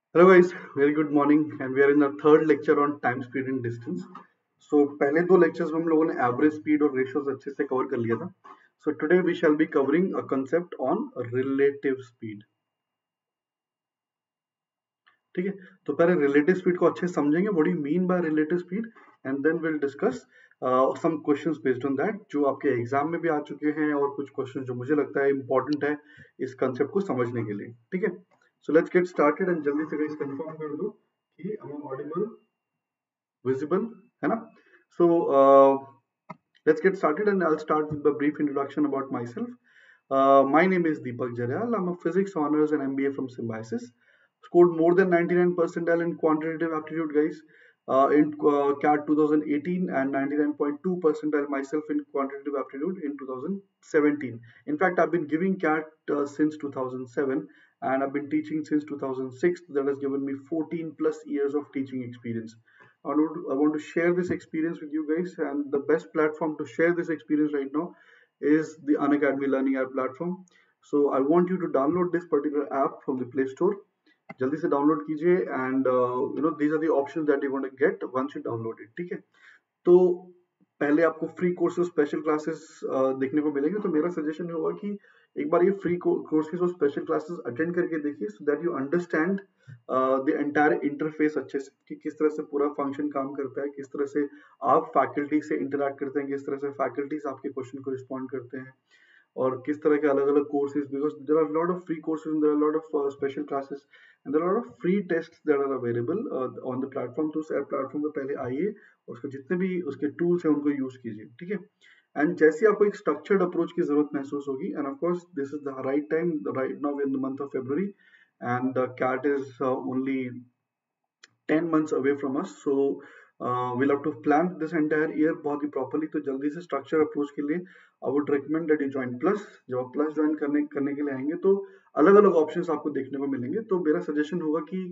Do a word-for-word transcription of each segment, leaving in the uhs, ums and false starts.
Hello guys, very good morning and we are in our third lecture on time, speed and distance. So पहले दो lectures में हम लोगों ने average speed और ratios अच्छे से cover कर लिया था. So today we shall be covering a concept on relative speed. ठीक है, तो पहले relative speed को अच्छे से समझेंगे. What do you mean by relative speed? And then we'll discuss uh, some questions based on that जो आपके एग्जाम में भी आ चुके हैं और कुछ क्वेश्चन जो मुझे लगता है important है इस concept को समझने के लिए. ठीक है, so let's get started and जल्दी से guys confirm कर दो कि am I audible, visible, है ना? So uh, let's get started and I'll start with a brief introduction about myself. Uh, my name is Deepak Jaryal. I'm a physics honors and M B A from Symbiosis. Scored more than ninety-nine percentile in quantitative aptitude, guys. Uh, in uh, C A T twenty eighteen and ninety-nine point two percentile myself in quantitative aptitude in two thousand seventeen. In fact, I've been giving C A T uh, since two thousand seven and I've been teaching since two thousand six. That has given me fourteen plus years of teaching experience. I want, to, I want to share this experience with you guys, and the best platform to share this experience right now is the Unacademy Learning App platform. So I want you to download this particular app from the Play Store. जल्दी से download कीजिए and you know these are the options that you want to get once you download it. ठीक है, तो पहले आपको free courses special classes देखने को मिलेंगे. तो मेरा सजेशन होगा कि एक बार ये फ्री कोर्सेज और स्पेशल क्लासेस अटेंड करके देखिए so that you understand the entire interface अच्छे से कि किस तरह से पूरा फंक्शन काम करता है, किस तरह से आप फैकल्टी से इंटरेक्ट करते हैं, किस तरह से फैकल्टीज आपके क्वेश्चन को रिस्पॉन्ड करते हैं और किस तरह के अलग अलग courses, because there are lot of free courses and there are lot of special classes and there are lot of free tests that are available on the platform. तो उस प्लेटफॉर्म पे पहले आइए और उसके जितने भी उसके टूल्स हैं उनको यूज कीजिए. ठीक है, एंड जैसे आपको एक स्ट्रक्चर्ड अप्रोच की जरूरत महसूस होगी end of course this is the right time, right now in the month of February and the C A T is uh, only ten months away from us. So uh, we'll have to plan this entire year बहुत ही properly. तो जल्दी से structure approach के लिए I would recommend that you join plus. जब आप plus join करने करने के लिए आएंगे तो अलग अलग options आपको देखने को मिलेंगे. तो मेरा suggestion होगा कि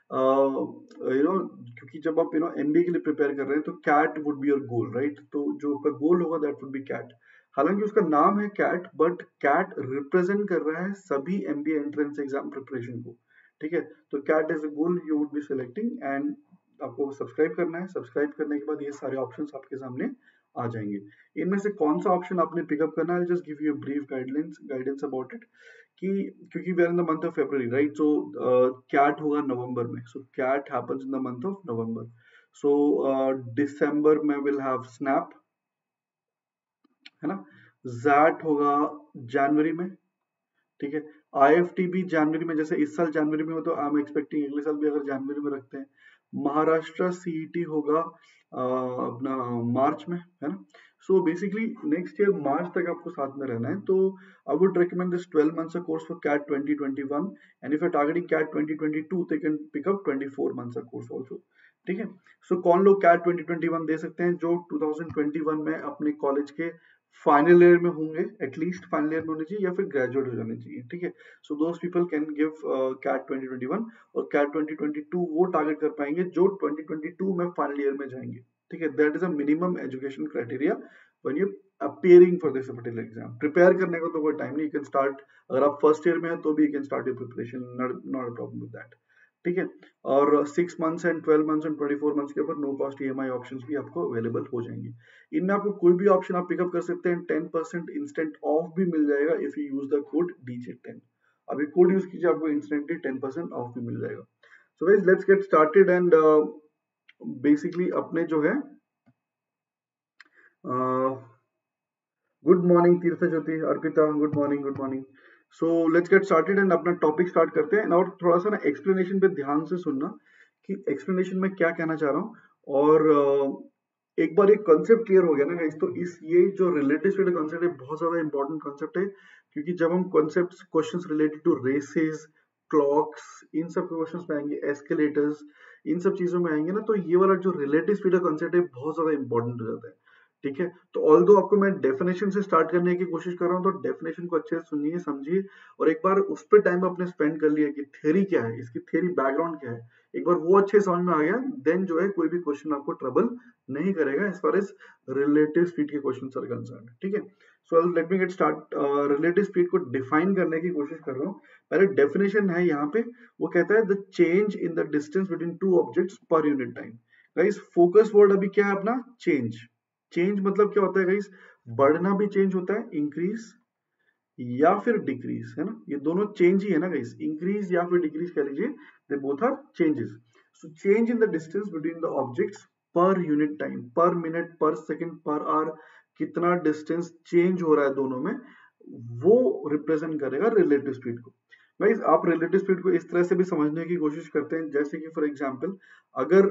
यू नो क्योंकि जब आप यू नो एमबीए के लिए प्रिपेयर कर रहे हैं तो CAT would be your goal, right? तो जो आपका गोल होगा दैट वुड बी कैट. हालांकि उसका नाम है कैट बट कैट रिप्रेजेंट कर रहा है सभी एमबीए एंट्रेंस एग्जाम प्रिपरेशन को. ठीक है, तो CAT is a goal you would be selecting and आपको सब्सक्राइब करना है. सब्सक्राइब करने के बाद ये सारे ऑप्शंस आपके सामने आ जाएंगे. इनमें से कौन सा ऑप्शन आपने पिकअप करना है, just give you a brief guidelines guidance about it कि क्योंकि we are in the month of February, right? So CAT होगा नवंबर में. So CAT happens in the month of November. So दिसंबर में विल हैव स्नैप, है ना? Jet होगा जनवरी में. ठीक है, आईएफटी भी जनवरी में, जैसे इस साल जनवरी में हो तो आई एम एक्सपेक्टिंग अगले साल भी अगर जनवरी में रखते हैं. महाराष्ट्र सीईटी होगा अ, अपना मार्च में, है ना? सो बेसिकली नेक्स्ट ईयर मार्च तक आपको साथ में रहना है. तो I would recommend this twelve months course for CAT twenty twenty one and if you are targeting CAT twenty twenty two they can pick up twenty four months course also. ठीक है, सो कौन लोग CAT twenty twenty one दे सकते हैं? जो two thousand twenty one में अपने कॉलेज के फाइनल ईयर में होंगे, एटलीस्ट फाइनल ईयर में होने चाहिए या फिर ग्रेजुएट हो जाने चाहिए. ठीक है, so those people can give CAT twenty twenty one और कैट ट्वेंटी ट्वेंटी टू वो टारगेट कर पाएंगे जो ट्वेंटी ट्वेंटी टू में फाइनल ईयर में जाएंगे. ठीक है, that is a minimum education criteria when you appearing for this particular exam. Prepare करने का तो कोई टाइम नहीं, यू कैन स्टार्ट. अगर आप फर्स्ट ईयर में है तो भी you can start your preparation, not a problem with that. ठीक है, और six months and twelve months and twenty four months के ऊपर नो कॉस्ट ईएमआई ऑप्शंस भी आपको अवेलेबल हो जाएंगे. इनमें आपको कोई भी ऑप्शन आप पिकअप कर सकते हैं. टेन परसेंट इंस्टेंट ऑफ भी मिल जाएगा if you use the code D J ten. अभी कोड यूज कीजिए, आपको इंस्टेंटली टेन परसेंट ऑफ भी मिल जाएगा. So guys let's get started and basically अपने जो है good morning Tirtha Jyoti, Arpita, good morning good morning. So let's get started and अपना टॉपिक स्टार्ट करते हैं. और थोड़ा सा ना एक्सप्लेनेशन पे ध्यान से सुनना कि एक्सप्लेनेशन में क्या कहना चाह रहा हूँ. और uh, एक बार एक कॉन्सेप्ट क्लियर हो गया ना गाइस, तो इस ये जो रिलेटिव स्पीड कॉन्सेप्ट है बहुत ज्यादा इंपॉर्टेंट कॉन्सेप्ट है. क्योंकि जब हम concept questions related to races, clocks, इन सब क्वेश्चंस में आएंगे, एस्केलेटर्स, इन सब चीजों में आएंगे ना, तो ये वाला जो रिलेटिव स्पीड का कॉन्सेप्ट है बहुत ज्यादा इंपॉर्टेंट हो जाता है. ठीक है, तो ऑल्दो आपको मैं डेफिनेशन से स्टार्ट करने की कोशिश कर रहा हूँ, तो डेफिनेशन को अच्छे से सुनिए, समझिए और एक बार उस पर टाइम अपने स्पेंड कर लिया कि थ्योरी क्या है, इसकी थ्योरी बैकग्राउंड क्या है, एक बार वो अच्छे समझ में आ गया, देन जो है कोई भी क्वेश्चन आपको ट्रबल नहीं करेगा as far as relative speed के क्वेश्चन आर कंसर्न. ठीक है, so let me get start. Relative speed को डिफाइन करने की कोशिश कर रहा हूँ। पहले डेफिनेशन है यहाँ पे, वो कहता है the change in the distance between two objects per unit time. Guys focus word अभी क्या है अपना, चेंज। चेंज मतलब क्या होता है गाइस, बढ़ना भी चेंज होता है, इंक्रीज या फिर डिक्रीज, है ना, ये दोनों चेंज ही है ना गाइस, इंक्रीज या फिर डिक्रीज कह लीजिए, they both are changes. So change in the distance between the objects per unit time, per minute, per second, per hour, कितना डिस्टेंस चेंज हो रहा है दोनों में, वो रिप्रेजेंट करेगा रिलेटिव स्पीड को। गाइस आप रिलेटिव स्पीड को इस तरह से भी समझने की कोशिश करते हैं, जैसे कि फॉर एग्जांपल अगर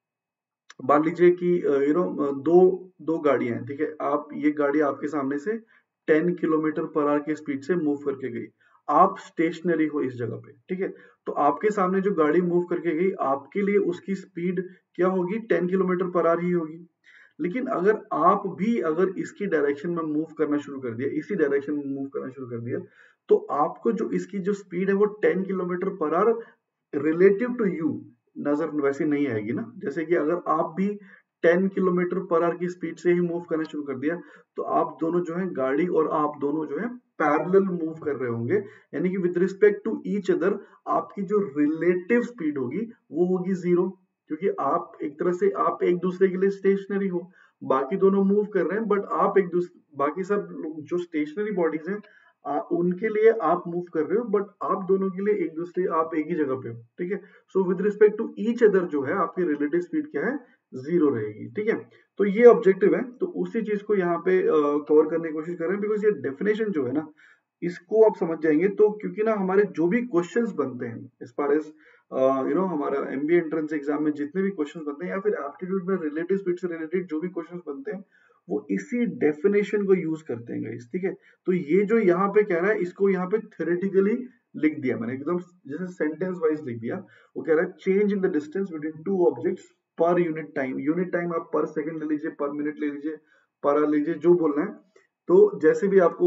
मान लीजिए कि यू नो दो दो गाड़ियां हैं, ठीक है, आप ये गाड़ी आपके सामने से टेन किलोमीटर पर आवर की स्पीड से मूव करके गई, आप स्टेशनरी हो इस जगह पे, ठीक है, तो आपके सामने जो गाड़ी मूव करके गई, आपके लिए उसकी स्पीड क्या होगी, टेन किलोमीटर पर आवर ही होगी। लेकिन अगर आप भी अगर इसकी डायरेक्शन में मूव करना शुरू कर दिया, इसी डायरेक्शन में मूव करना शुरू कर दिया, तो आपको जो इसकी जो स्पीड है वो ten kilometre per hour relative to you नजर वैसे नहीं आएगी ना। जैसे कि अगर आप भी टेन किलोमीटर पर आवर की स्पीड से ही मूव करना शुरू कर दिया, तो आप दोनों जो है, गाड़ी और आप दोनों जो है पैरेलल मूव कर रहे होंगे, यानी कि with respect to each other आपकी जो रिलेटिव स्पीड होगी वो होगी जीरो, क्योंकि आप एक तरह से आप एक दूसरे के लिए स्टेशनरी हो, बाकी दोनों मूव कर रहे हैं, बट आप एक दूसरे, बाकी सब जो स्टेशनरी बॉडीज हैं आ, उनके लिए आप मूव कर रहे हो, बट आप दोनों के लिए एक दूसरे, आप एक ही जगह पे हो, ठीक है। So with respect to each other जो है आपकी रिलेटिव स्पीड क्या है, जीरो रहेगी, ठीक है। तो ये ऑब्जेक्टिव है, तो उसी चीज को यहाँ पे कवर करने की कोशिश कर रहे हैं, बिकॉज ये डेफिनेशन जो है ना, इसको आप समझ जाएंगे तो, क्योंकि ना हमारे जो भी क्वेश्चंस बनते हैं as far as you know हमारा एमबीए एंट्रेंस एग्जाम में जितने भी क्वेश्चंस बनते हैं, या फिर एप्टीट्यूड में रिलेटिव स्पीड से रिलेटेड जो भी क्वेश्चंस बनते हैं, वो इसी डेफिनेशन को यूज करते हैं गाइस, ठीक है। तो ये जो यहाँ पे कह रहा है, इसको यहाँ पे थ्योरेटिकली लिख दिया मैंने, एकदम जैसे सेंटेंस वाइज लिख दिया। वो कह रहा है change in the distance between two objects per unit time, unit time आप पर सेकंड ले लीजिए, पर मिनट ले लीजिए, पर आवर लीजिए, जो बोलना है, तो जैसे भी आपको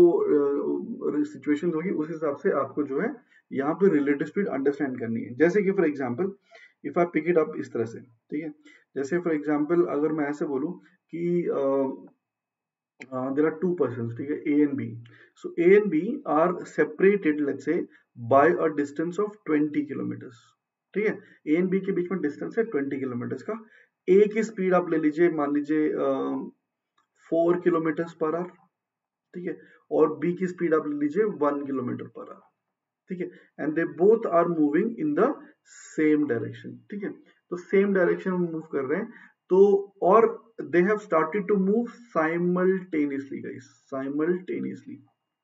सिचुएशन होगी उस हिसाब से आपको जो है यहाँ पे रिलेटिव स्पीड अंडरस्टैंड करनी है। जैसे कि for example if I pick it up इस तरह से, ठीक है, जैसे फॉर एग्जांपल अगर मैं ऐसे बोलूं कि देयर आर टू पर्सन्स, ठीक है, A and B. So A and B are separated let's say by a distance of twenty kilometers, ठीक है, ए एंड बी के बीच में डिस्टेंस है ट्वेंटी किलोमीटर्स का। ए की स्पीड आप ले लीजिए, मान लीजिए फोर किलोमीटर्स पर आवर, ठीक है, और बी की स्पीड आप ले लीजिए वन किलोमीटर पर आवर, ठीक है, and they both are moving in the same direction, ठीक है, तो सेम डायरेक्शन में मूव कर रहे हैं, तो और they have started to move simultaneously guys, simultaneously,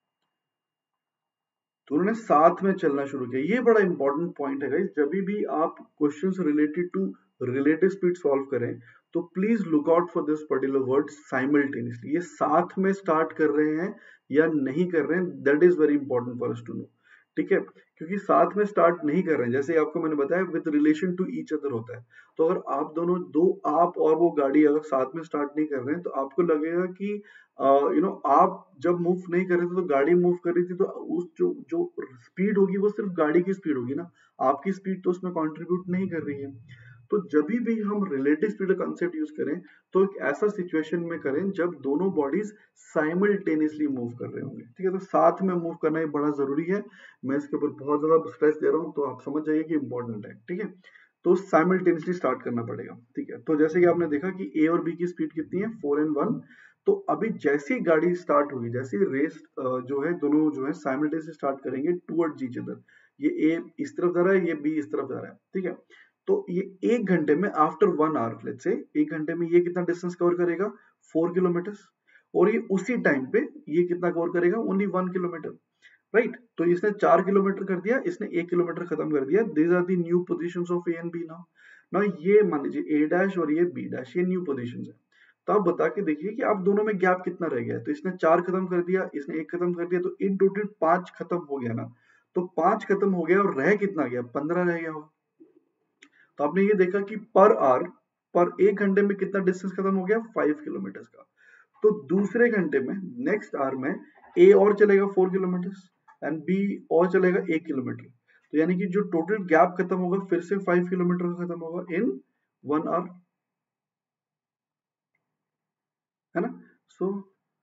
तो उन्होंने साथ में चलना शुरू किया। ये बड़ा इंपॉर्टेंट पॉइंट है गाइस, जब भी आप questions related to relative speed solve करें, तो please look out for this particular word simultaneously, ये साथ में स्टार्ट कर रहे हैं या नहीं कर रहे हैं, that is very important for us to know, ठीक है, क्योंकि साथ में स्टार्ट नहीं कर रहे हैं, जैसे आपको मैंने बताया with relation to each other होता है, तो अगर आप दोनों, दो आप और वो गाड़ी अगर साथ में स्टार्ट नहीं कर रहे हैं, तो आपको लगेगा कि यू नो आप जब मूव नहीं कर रहे थे तो गाड़ी मूव कर रही थी, तो उस जो जो स्पीड होगी वो सिर्फ गाड़ी की स्पीड होगी ना, आपकी स्पीड तो उसमें कंट्रीब्यूट नहीं कर रही है। तो जब भी हम रिलेटिव स्पीड का कंसेप्ट यूज करें, तो एक ऐसा सिचुएशन में करें जब दोनों बॉडीज साइमल्टेनियसली मूव कर रहे होंगे, ठीक है, तो साथ में मूव करना ये बड़ा जरूरी है। मैं इसके ऊपर बहुत ज्यादा स्ट्रेस दे रहा हूँ, तो आप समझ जाइए कि इंपॉर्टेंट है, ठीक है। तो साइमल्टेनियसली स्टार्ट करना पड़ेगा, ठीक है। तो जैसे कि आपने देखा कि ए और बी की स्पीड कितनी है, फोर एंड वन, तो अभी जैसी गाड़ी स्टार्ट होगी, जैसी रेस जो है, दोनों जो है साइमल्टेनियसली स्टार्ट करेंगे टुवर्ड्स ईच अदर, ये ए इस तरफ जा रहा है, ये बी इस तरफ जा रहा है, ठीक है, तो ये एक घंटे में after one hour let's say, एक घंटे में ये कितना डिस्टेंस कवर करेगा, फोर किलोमीटर्स, और ये उसी टाइम पे ये कितना कवर करेगा, ओनली वन किलोमीटर, राइट। तो इसने चार किलोमीटर कर दिया, इसने एक किलोमीटर खत्म कर दिया, these are the new positions of A and B now. Now ये मान लीजिए ए डैश और ये बी डैश, ये न्यू पोजीशंस है, तो आप बता के देखिए कि आप दोनों में गैप कितना रह गया है। तो इसने चार खत्म कर दिया, इसने एक खत्म कर दिया, तो इन टोटल पांच खत्म हो गया ना, तो पांच खत्म हो गया और रह कितना गया, पंद्रह रह गया होगा। तो आपने ये देखा कि पर आवर, पर एक घंटे में कितना डिस्टेंस खत्म हो गया, फाइव किलोमीटर का। तो दूसरे घंटे में, नेक्स्ट आवर में, ए और चलेगा फोर किलोमीटर एंड बी और चलेगा एक किलोमीटर, तो यानी कि जो टोटल गैप खत्म होगा फिर से फाइव किलोमीटर का खत्म होगा इन वन आवर, है ना। सो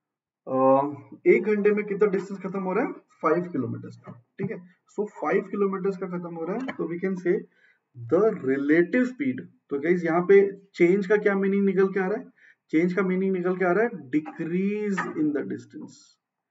एक घंटे में कितना डिस्टेंस खत्म हो रहा है, फाइव किलोमीटर का, ठीक है। सो फाइव किलोमीटर का खत्म हो रहा है, तो we can say the relative speed. तो गाइस यहाँ पे चेंज का क्या मीनिंग निकल के आ रहा है, चेंज का मीनिंग निकल के आ रहा है decrease in the distance,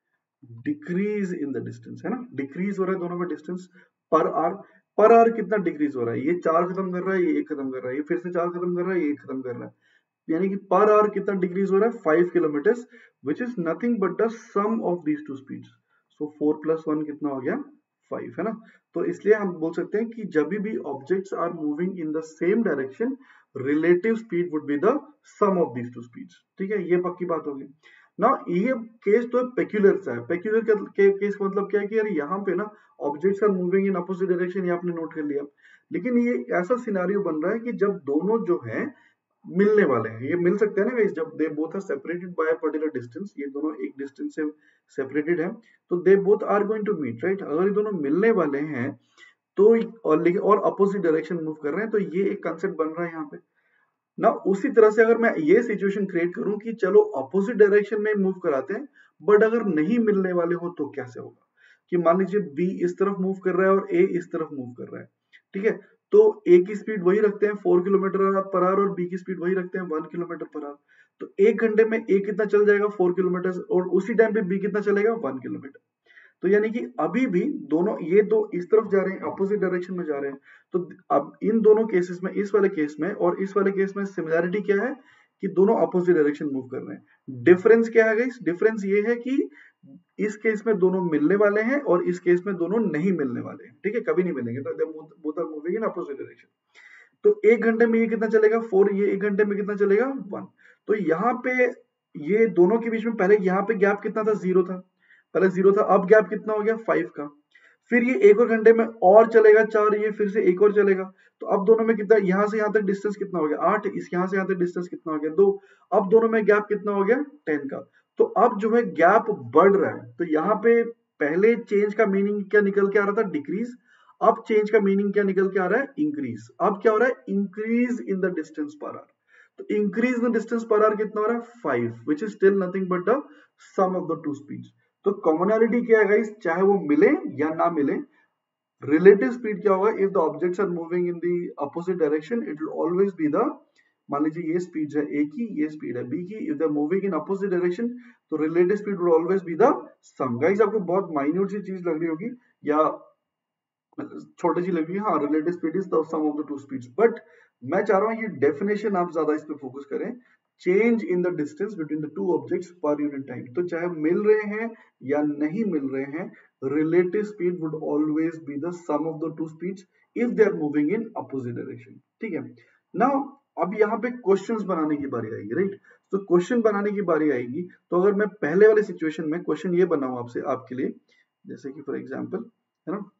decrease in the distance, है ना, डिक्रीज हो रहा है दोनों में डिस्टेंस पर आवर। पर आवर कितना डिक्रीज हो रहा है, ये चार खत्म कर रहा है, ये एक खत्म कर रहा है, ये फिर से चार खत्म कर रहा है, ये एक खत्म कर रहा है, यानी कि पर आवर कितना डिक्रीज हो रहा है, five kilometer, which is nothing but the sum of these two speeds. So four plus one कितना हो गया, फाइव, है ना। तो इसलिए हम बोल सकते हैं कि जब भी objects are moving in the same direction, relative speed would be the sum of these two speeds, ठीक है, ये पक्की बात होगी ना। ये केस तो पेक्यूलर सा है, पेक्यूलर के, के केस का मतलब क्या है कि यार यहाँ पे ना objects are moving in opposite direction, ये आपने नोट कर लिया, लेकिन ये ऐसा सिनारियो बन रहा है कि जब दोनों जो है मिलने वाले हैं, ये मिल सकते हैं ना गाइस, जब they both are separated by a particular distance, ये दोनों एक डिस्टेंस से सेपरेटेड है, तो they both are going to meet, right. अगर ये दोनों मिलने वाले हैं तो और लेकिन और अपोजिट डायरेक्शन मूव कर रहे हैं, तो ये एक कंसेप्ट बन रहा है यहाँ पे ना। उसी तरह से अगर मैं ये सिचुएशन क्रिएट करूं कि चलो अपोजिट डायरेक्शन में मूव कराते हैं, बट अगर नहीं मिलने वाले हो तो कैसे होगा, कि मान लीजिए बी इस तरफ मूव कर रहा है और ए इस तरफ मूव कर रहा है, ठीक है, तो ए की स्पीड वही रखते हैं फोर किलोमीटर पर आवर और बी की स्पीड वही रखते हैं वन किलोमीटर पर आवर, तो एक घंटे में ए कितना चल जाएगा, फोर किलोमीटर, और उसी टाइम पे बी कितना चलेगा, वन किलोमीटर। तो यानी कि अभी भी दोनों ये दो इस तरफ जा रहे हैं, अपोजिट डायरेक्शन में जा रहे हैं, तो अब इन दोनों केसेस में, इस वाले केस में और इस वाले केस में सिमिलैरिटी क्या है कि दोनों अपोजिट डायरेक्शन मूव कर रहे हैं। डिफरेंस क्या है गाइस, डिफरेंस ये है कि इस केस में दोनों मिलने वाले हैं और इस केस में दोनों नहीं मिलने वाले हैं, ठीक है, कभी नहीं मिलेंगे, तो both are moving in opposite direction. तो एक घंटे में ये कितना चलेगा, फोर, ये एक घंटे में कितना चलेगा, वन। तो यहाँ पे ये दोनों के बीच में पहले यहाँ पे गैप कितना था, जीरो था, पहले जीरो था, अब गैप कितना हो गया, फाइव का। फिर ये एक और घंटे में और चलेगा चार, ये फिर से एक और चलेगा, तो अब दोनों में कितना, यहां से यहां तक डिस्टेंस कितना हो गया, आठ, इस यहां से यहां तक डिस्टेंस कितना हो गया, दो। अब दोनों में गैप कितना हो गया, टेन का। तो अब जो है गैप बढ़ रहा है, तो यहाँ पे पहले चेंज का मीनिंग क्या निकल के आ रहा था, डिक्रीज, अब चेंज का मीनिंग क्या निकल के आ रहा है, इंक्रीज। अब क्या हो रहा है, increase in the distance per hour. तो increase in the distance per hour कितना हो रहा है, five, which is still nothing but the sum of the two speeds. तो कॉमनैलिटी क्या है गाइस, चाहे वो मिले या ना मिले, रिलेटिव स्पीड क्या होगा, if the objects are moving in the opposite direction, it will always be the, मान लीजिए ये स्पीड है ए की, ये स्पीड है बी की, if they are moving in opposite direction, तो relative speed will always be the sum. Guys आपको बहुत माइन्यूट सी चीज लग रही होगी या छोटी सी लगी, हाँ, relative speed is the sum of the two speeds, but मैं चाह रहा हूं ये डेफिनेशन आप ज्यादा इस पे फोकस करें, change in the distance between the two objects per unit time. तो चाहे मिल रहे हैं या नहीं मिल रहे हैं, relative speed would always be the sum of the two speeds if they are moving in opposite direction, ठीक है। नाउ अब यहाँ पे क्वेश्चंस बनाने की बारी आएगी, राइट। तो क्वेश्चन बनाने की बारी आएगी, तो अगर मैं पहले वाले सिचुएशन में क्वेश्चन ये बनाऊं आपसे, आपके लिए, जैसे कि फॉर एग्जाम्पल, है ना,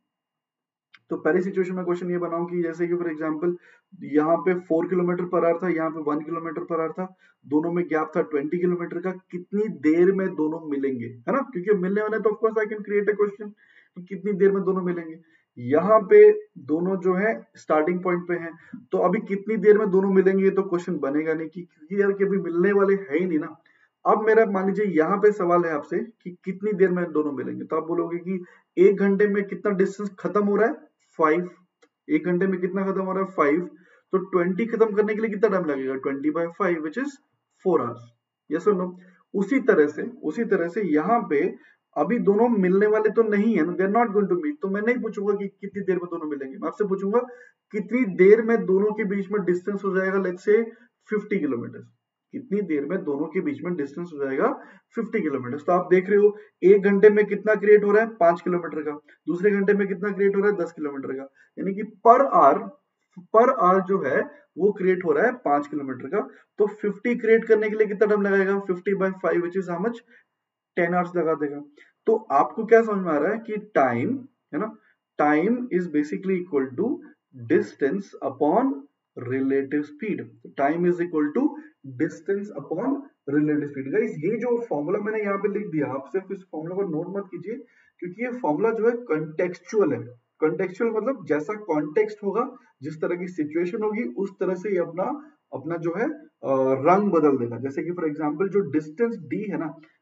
तो पहली सिचुएशन में क्वेश्चन ये बनाऊं कि जैसे कि फॉर एग्जांपल यहाँ पे फोर किलोमीटर पर आवर था, यहाँ पे वन किलोमीटर पर आवर था, दोनों में गैप था ट्वेंटी किलोमीटर का, कितनी देर में दोनों मिलेंगे, है ना, क्योंकि मिलने वाले, तो of course I can create a question कि कितनी देर में दोनों मिलेंगे। यहाँ पे दोनों जो है स्टार्टिंग पॉइंट पे हैं, तो अभी कितनी देर में दोनों मिलेंगे, तो क्वेश्चन बनेगा नहीं, कि क्योंकि यार कभी मिलने वाले है ही नहीं ना। अब मेरा मान लीजिए यहाँ पे सवाल है आपसे कि कितनी देर में दोनों मिलेंगे, तो आप बोलोगे कि एक घंटे में कितना डिस्टेंस खत्म हो रहा है, फाइव, एक घंटे में कितना खत्म हो रहा है, फाइव, तो ट्वेंटी खत्म करने के लिए कितना टाइम लगेगा, twenty by five which is four hours, yes और नो। उसी तरह से उसी तरह से यहाँ पे अभी दोनों मिलने वाले तो नहीं है ना, they are not going to meet, तो मैं नहीं पूछूंगा कि कितनी देर में दोनों मिलेंगे, मैं आपसे पूछूंगा कितनी देर में दोनों के बीच में डिस्टेंस हो जाएगा, लेट्स से फिफ्टी किलोमीटर, कितनी देर में दोनों के बीच में डिस्टेंस हो जाएगा फिफ्टी किलोमीटर। तो आप देख रहे हो एक घंटे में कितना क्रिएट हो रहा है, पांच किलोमीटर का, दूसरे घंटे में कितना क्रिएट हो रहा है, दस किलोमीटर का, यानी कि पर आवर पर आवर जो है वो क्रिएट हो रहा है पांच किलोमीटर का। तो फिफ्टी क्रिएट करने के लिए कितना टाइम लगाएगा, fifty by five which is how much, ten hours लगा देगा। तो आपको क्या समझ में आ रहा है कि टाइम, है ना, time is basically equal to distance upon relative speed, time is equal to distance upon relative speed. Guys ये जो फॉर्मूला मैंने यहाँ पे लिख दिया, आप सिर्फ इस फॉर्मूला को नोट मत कीजिए, क्योंकि ये फॉर्मूला जो है कंटेक्चुअल है। कंटेक्चुअल मतलब जैसा कॉन्टेक्स्ट होगा, जिस तरह की सिचुएशन होगी, उस तरह से ये अपना अपना जो है रंग बदल देगा। जैसे कि फॉर एग्जांपल जो डिस्टेंस डी है ना,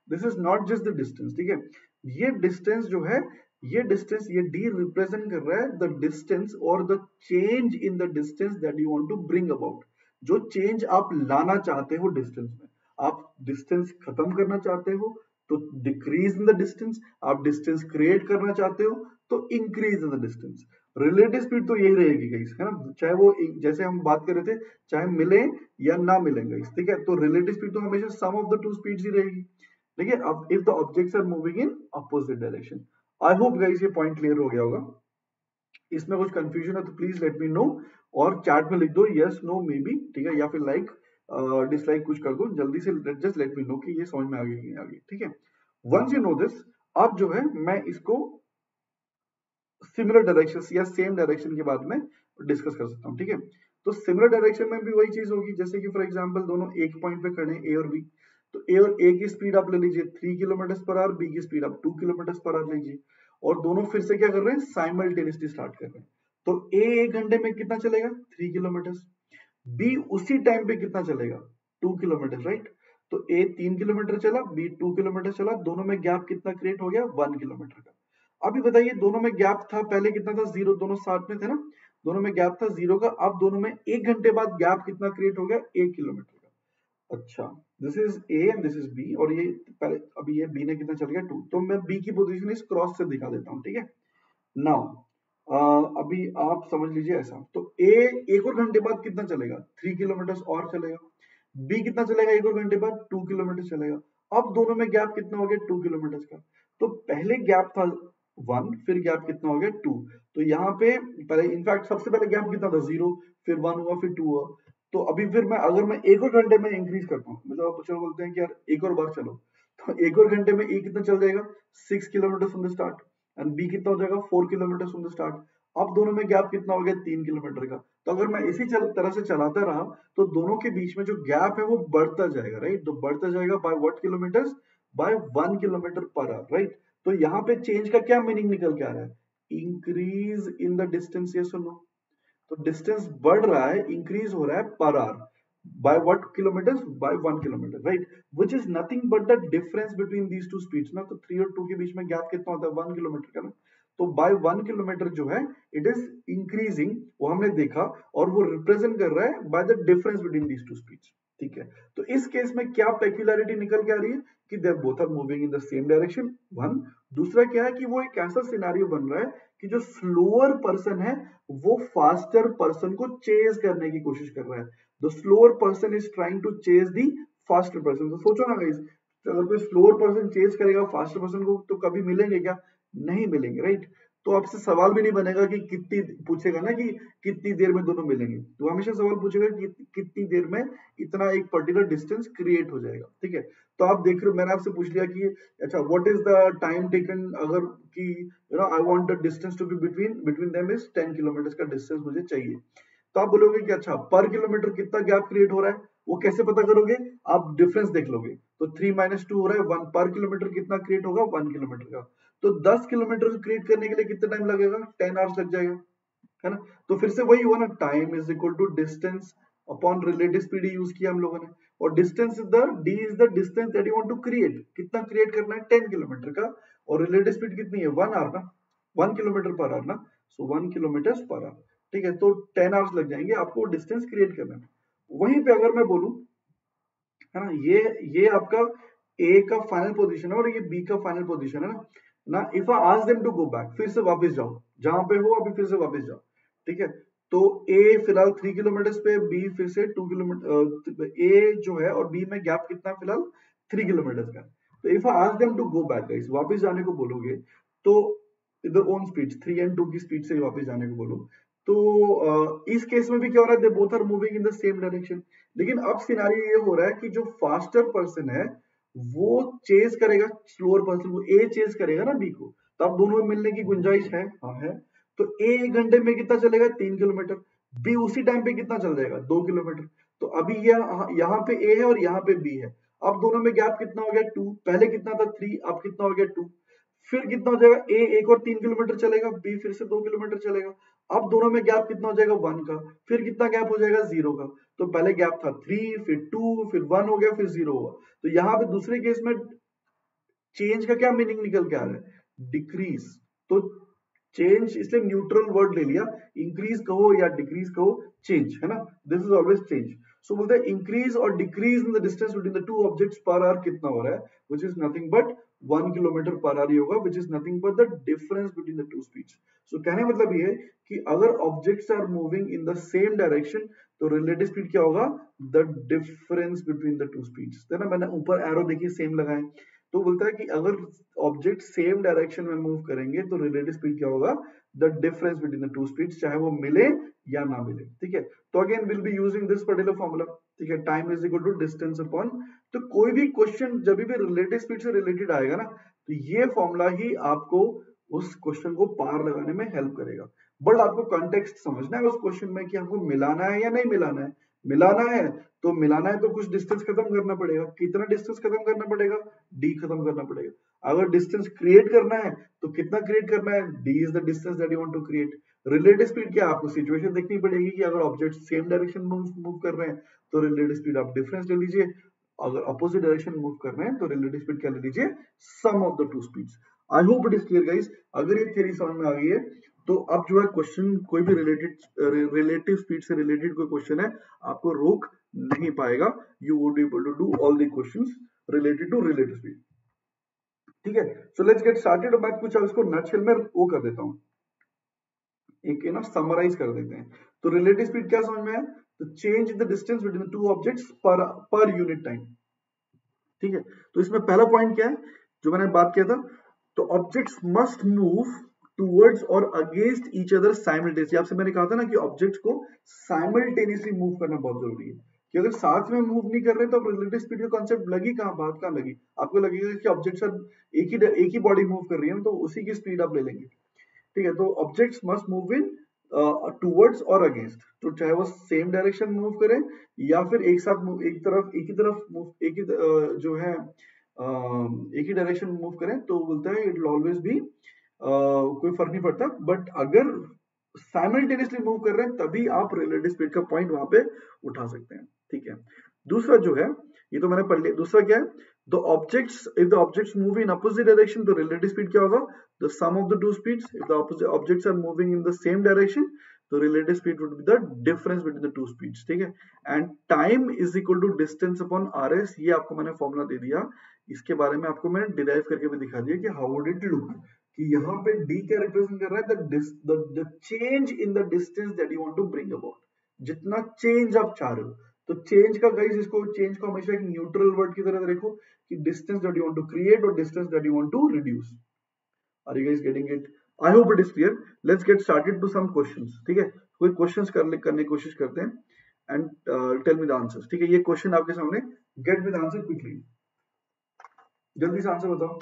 this is not just the distance, ठीक है। ये डिस्टेंस जो है, ये डिस्टेंस, ये डी रिप्रेजेंट कर रहा है द डिस्टेंस और the change in the distance that you want to bring about. जो चेंज आप लाना चाहते हो डिस्टेंस में, आप डिस्टेंस खत्म करना चाहते हो तो डिक्रीज इन द डिस्टेंस, आप डिस्टेंस क्रिएट करना चाहते हो तो increase in the distance. Relative speed तो यही रहेगी गाइस, है ना, चाहे वो जैसे हम बात कर रहे थे, चाहे मिले या ना मिले गाइस, ठीक है। तो रिलेटिव स्पीड तो हमेशा sum of the two speeds ही रहेगी, ठीक है। अब if the objects are moving in opposite direction. I hope guys ये पॉइंट क्लियर हो गया होगा। इसमें कुछ कंफ्यूजन है तो प्लीज लेट मी नो, और चैट में लिख दो यस नो मे बी, ठीक है, या फिर लाइक डिसलाइक कुछ कर दो जल्दी से, जस्ट लेट मी नो कि ये समझ में आ गया कि नहीं आ गया, ठीक है। वंस यू नो दिस, अब जो है मैं इसको सिमिलर डायरेक्शन या सेम डायरेक्शन के बाद में डिस्कस कर सकता हूँ, ठीक है। तो सिमिलर डायरेक्शन में भी वही चीज होगी, जैसे कि फॉर एग्जांपल दोनों एक पॉइंट पे खड़े हैं, ए और बी, तो ए और ए की स्पीड आप ले लीजिए three kilometer per hour, B की स्पीड आप टू किलोमीटर पर आवर लीजिए, और दोनों फिर से क्या कर रहे हैं, साइमल्टेनियसली स्टार्ट कर रहे हैं। तो ए एक घंटे में कितना चलेगा, थ्री किलोमीटर, बी उसी टाइम पे कितना चलेगा, टू किलोमीटर, राइट। तो ए तीन किलोमीटर चला, बी टू किलोमीटर चला, दोनों में गैप कितना क्रिएट हो गया, वन किलोमीटर का। अभी बताइए दोनों में गैप था, पहले कितना था, जीरो, दोनों साथ में थे ना, दोनों में गैप था जीरो का। अब दोनों में एक घंटे बाद गैप कितना क्रिएट हो गया, एक किलोमीटर का। अच्छा, this is A and this is B, और ये पहले अभी ये बी ने कितना चल गया, टू। तो मैं बी की पोजीशन इस क्रॉस से दिखा देता हूँ, ठीक है। नाउ अभी आप समझ लीजिए ऐसा, तो ए एक और घंटे बाद कितना चलेगा, थ्री किलोमीटर और चलेगा। बी कितना चलेगा एक और घंटे बाद, टू किलोमीटर चलेगा। अब दोनों में गैप कितना हो गया, टू किलोमीटर का। तो पहले गैप था वन, फिर गैप कितना हो गया, टू। तो यहाँ पे पहले इनफैक्ट सबसे पहले गैप कितना था, जीरो, फिर वन हुआ, फिर टू हुआ। तो अभी फिर मैं अगर मैं एक और घंटे में इंक्रीज करता हूँ, मतलब चलो बोलते हैं कि यार एक और बार चलो, तो एक और घंटे में ए कितना चल जाएगा, six kilometer from the start, and B कितना हो जाएगा, four kilometer from the start. अब दोनों में गैप कितना हो गया, तीन किलोमीटर का। तो अगर मैं इसी चल, तरह से चलाता रहा तो दोनों के बीच में जो गैप है वो बढ़ता जाएगा, राइट। तो बढ़ता जाएगा by what kilometers, by one kilometer per hour, right. तो यहाँ पे चेंज का क्या मीनिंग निकल के आ रहा है, increase in the distance, yes और नो। तो डिस्टेंस बढ़ रहा है, इंक्रीज हो रहा है per hour, by what kilometers, by one kilometer, right, which is nothing but the difference between these two speeds ना। तो थ्री और टू के बीच में गैप कितना होता है, वन किलोमीटर का ना। तो बाय वन किलोमीटर जो है इट इज इंक्रीजिंग, वो हमने देखा, और वो रिप्रेजेंट कर रहा है by the difference between these two speeds, ठीक है। तो इस केस में क्या पेक्युलरिटी निकल के आ रही है कि they both are moving in the same direction, one. दूसरा क्या है कि वो एक ऐसा सिनेरियो बन रहा है कि जो स्लोअर पर्सन है वो फास्टर पर्सन को चेज करने की कोशिश कर रहा है। The slower person is trying to chase the faster person. तो सोचो ना गाइस, अगर कोई स्लोअर पर्सन चेज करेगा फास्टर पर्सन को तो कभी मिलेंगे क्या, नहीं मिलेंगे, राइट। तो आपसे सवाल भी नहीं बनेगा कि कितनी, पूछेगा ना कि कितनी देर में दोनों मिलेंगे, तो हमेशा सवाल पूछेगा कि कितनी देर में इतना एक पर्टिकुलर डिस्टेंस क्रिएट हो जाएगा, ठीक है। तो आप देख रहे हो, मैंने आपसे पूछ लिया कि अच्छा what is the time taken, अगर कि you know I want the distance to be between between them is ten kilometer का डिस्टेंस मुझे चाहिए। तो आप बोलोगे कि अच्छा पर किलोमीटर कितना गैप क्रिएट हो रहा है, वो कैसे पता करोगे, आप डिफरेंस देख लोगे। तो थ्री माइनस टू हो रहा है वन, पर किलोमीटर कितना क्रिएट होगा, वन किलोमीटर का। तो दस किलोमीटर क्रिएट करने के लिए कितना टाइम लगेगा, टेन आवर्स लग जाएगा, है ना। तो फिर से वही हुआ ना, time is equal to distance upon relative speed use किया हम लोगों ने, और distance is the D is the distance that you want to create, कितना क्रिएट करना है, टेन किलोमीटर का, और रिलेटिव स्पीड कितनी है, वन आवर ना, वन किलोमीटर पर आवर ना, so one kilometer per hour, ठीक है। तो टेन आवर्स लग जाएंगे आपको डिस्टेंस क्रिएट करने में। वहीं पे अगर मैं बोलूं, है ना, ये ये आपका ए का फाइनल पोजीशन है और ये बी का फाइनल पोजीशन है ना ना if I ask them to go back, फिर से वापस जाओ जहां पे हो अभी, फिर से वापस जाओ, ठीक है। तो ए फिलहाल थ्री किलोमीटर पे, बी फिर से टू किलोमीटर, ए जो है और बी में गैप कितना है फिलहाल, थ्री किलोमीटर का। तो if I ask them to go back guys, वापस जाने को बोलोगे तो इधर own speed three and two की स्पीड से वापस जाने को बोलो, तो uh, इस केस में भी क्या हो रहा है, they both are moving in the same direction. लेकिन अब सिनारियो ये हो रहा है कि जो फास्टर पर्सन है वो चेज करेगा स्लोअर पर्सन को, ए चेज करेगा ना बी को, तो अब दोनों में मिलने की गुंजाइश है, हाँ है। तो ए एक घंटे में कितना चलेगा, तीन किलोमीटर, बी उसी टाइम पे कितना चल जाएगा, दो किलोमीटर। तो अभी यह यहाँ पे ए है और यहाँ पे बी है, अब दोनों में गैप कितना हो गया, टू, पहले कितना था, थ्री, अब कितना हो गया, टू। फिर कितना हो जाएगा, ए एक और तीन किलोमीटर चलेगा, बी फिर से दो किलोमीटर चलेगा, अब दोनों में गैप कितना हो जाएगा, वन का। फिर कितना गैप हो जाएगा, जीरो का। तो पहले गैप था थ्री, फिर टू, फिर वन हो गया, फिर जीरो हुआ। तो यहाँ पे दूसरे केस में चेंज का क्या मीनिंग निकल के आ रहा है? डिक्रीज। तो चेंज इसलिए न्यूट्रल वर्ड ले लिया, इंक्रीज कहो या डिक्रीज कहो, चेंज है ना, this is always change. So बोलते हैं इंक्रीज और decrease in the distance between the two objects per hour कितना हो रहा है, which is nothing but one kilometer per hour ही होगा, which is nothing but the difference between the two speeds. So कहने का मतलब ये है कि अगर objects are moving in the same direction तो रिलेटिव स्पीड क्या होगा? The difference between the two speeds. है ना, मैंने ऊपर एरो देखिए सेम लगाए, तो बोलता है कि अगर ऑब्जेक्ट सेम डायरेक्शन में मूव करेंगे तो रिलेटिव स्पीड क्या होगा? The difference between the two speeds, चाहे वो मिले या ना मिले। ठीक है, तो again will be using this particular formula. ठीक है, time is equal to distance upon, तो कोई भी क्वेश्चन जब भी रिलेटिव स्पीड से रिलेटेड आएगा ना, तो ये फॉर्मूला ही आपको उस क्वेश्चन को पार लगाने में हेल्प करेगा। बट आपको कॉन्टेक्स्ट समझना है उस क्वेश्चन में कि हमको मिलाना है या नहीं मिलाना है। मिलाना है तो मिलाना है तो कुछ डिस्टेंस खत्म करना पड़ेगा। कितना डिस्टेंस खत्म करना पड़ेगा? डी खत्म करना पड़ेगा। अगर डिस्टेंस क्रिएट करना है तो कितना क्रिएट करना है? D is the distance that you want to create. Relative speed क्या? आपको सिचुएशन देखनी पड़ेगी कि अगर ऑब्जेक्ट सेम डायरेक्शन में मूव कर रहे हैं तो रिलेटिव स्पीड आप डिफरेंस ले लीजिए, अगर अपोजिट डायरेक्शन मूव कर रहे हैं तो रिलेटिव स्पीड क्या ले लीजिए? Sum of the two speeds. I hope it is clear guys. अगर ये थ्योरी समझ में आ गई है तो अब जो है क्वेश्चन कोई भी रिलेटेड रिलेटिव स्पीड से रिलेटेड कोई क्वेश्चन है आपको रोक नहीं पाएगा। You would be able to do all the questions related to relative speed. ठीक है, सो लेट्स गेट स्टार्टेड। मैं कुछ अब इसको नटशेल में वो कर देता हूं, एक ना समराइज कर देते हैं। तो रिलेटिव स्पीड क्या समझ में है? तो change in the distance between two objects per per unit time. ठीक है, तो इसमें पहला पॉइंट क्या है जो मैंने बात किया था? तो ऑब्जेक्ट्स मस्ट मूव टूवर्ड्स और अगेंस्ट ईच अदर साइमल्टेनियसली। आपसे मैंने कहा था ना कि ऑब्जेक्ट्स को साइमल्टेनियसली मूव करना बहुत जरूरी है, कि अगर साथ में मूव नहीं कर रहे तो रिलेटिव स्पीड का कॉन्सेप्ट लगी कहां, बात कहां लगी? आपको लगेगा कि ऑब्जेक्ट्स एक ही एक ही बॉडी मूव कर रही है तो उसी की स्पीड आप ले लेंगे। ठीक है, तो objects must move in towards और अगेंस्ट, तो चाहे वो सेम डायरेक्शन मूव करें या फिर एक साथ मूव, एक तरफ एक ही तरफ मूव, एक ही uh, जो है uh, एक ही डायरेक्शन मूव करें, तो बोलता है इट विल ऑलवेज बी, कोई फर्क नहीं पड़ता। बट अगर साइमल्टेनियसली मूव कर रहे हैं तभी आप रिलेटिव स्पीड का पॉइंट वहां पे उठा सकते हैं। ठीक है, दूसरा जो है, ये तो मैंने पढ़ लिया। दूसरा क्या है? the objects if the objects move in opposite direction तो relative speed क्या होगा? the sum of the two speeds. if the opposite objects are moving in the same direction तो relative speed would be the difference between the two speeds. ठीक है, and time is equal to distance upon rs। ये आपको मैंने formula दे दिया, इसके बारे में आपको मैंने डिराइव करके भी दिखा दिया कि how would it look, कि यहाँ पे d क्या रिप्रेजेंट कर रहा है? the, the, the change in the distance that you want to bring about, जितना चेंज आप चाह रहे हो। तो चेंज का गाइस, इसको चेंज को हमेशा एक न्यूट्रल वर्ड की तरह देखो कि distance that you want to create और distance that you want to reduce. Are you guys getting it? I hope it is clear. Let's get started to some questions. ठीक है, कोई क्वेश्चंस कर करने की कोशिश करते हैं and tell me the answers. ठीक है, ये क्वेश्चन आपके सामने, get me the answer quickly, जल्दी से आंसर बताओ।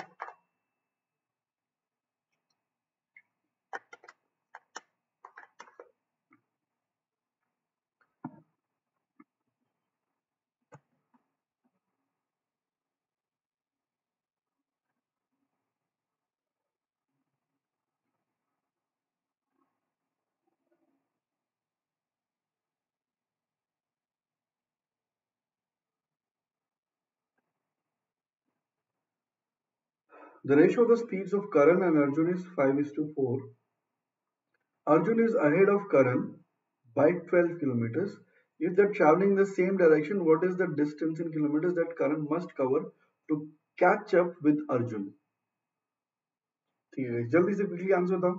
The ratio of the speeds of Karan and Arjun is five is to four. Arjun is ahead of Karan by twelve kilometers. If they're traveling the same direction, what is the distance in kilometers that Karan must cover to catch up with Arjun? ठीक है, जल्दी से quickly answer बताओ।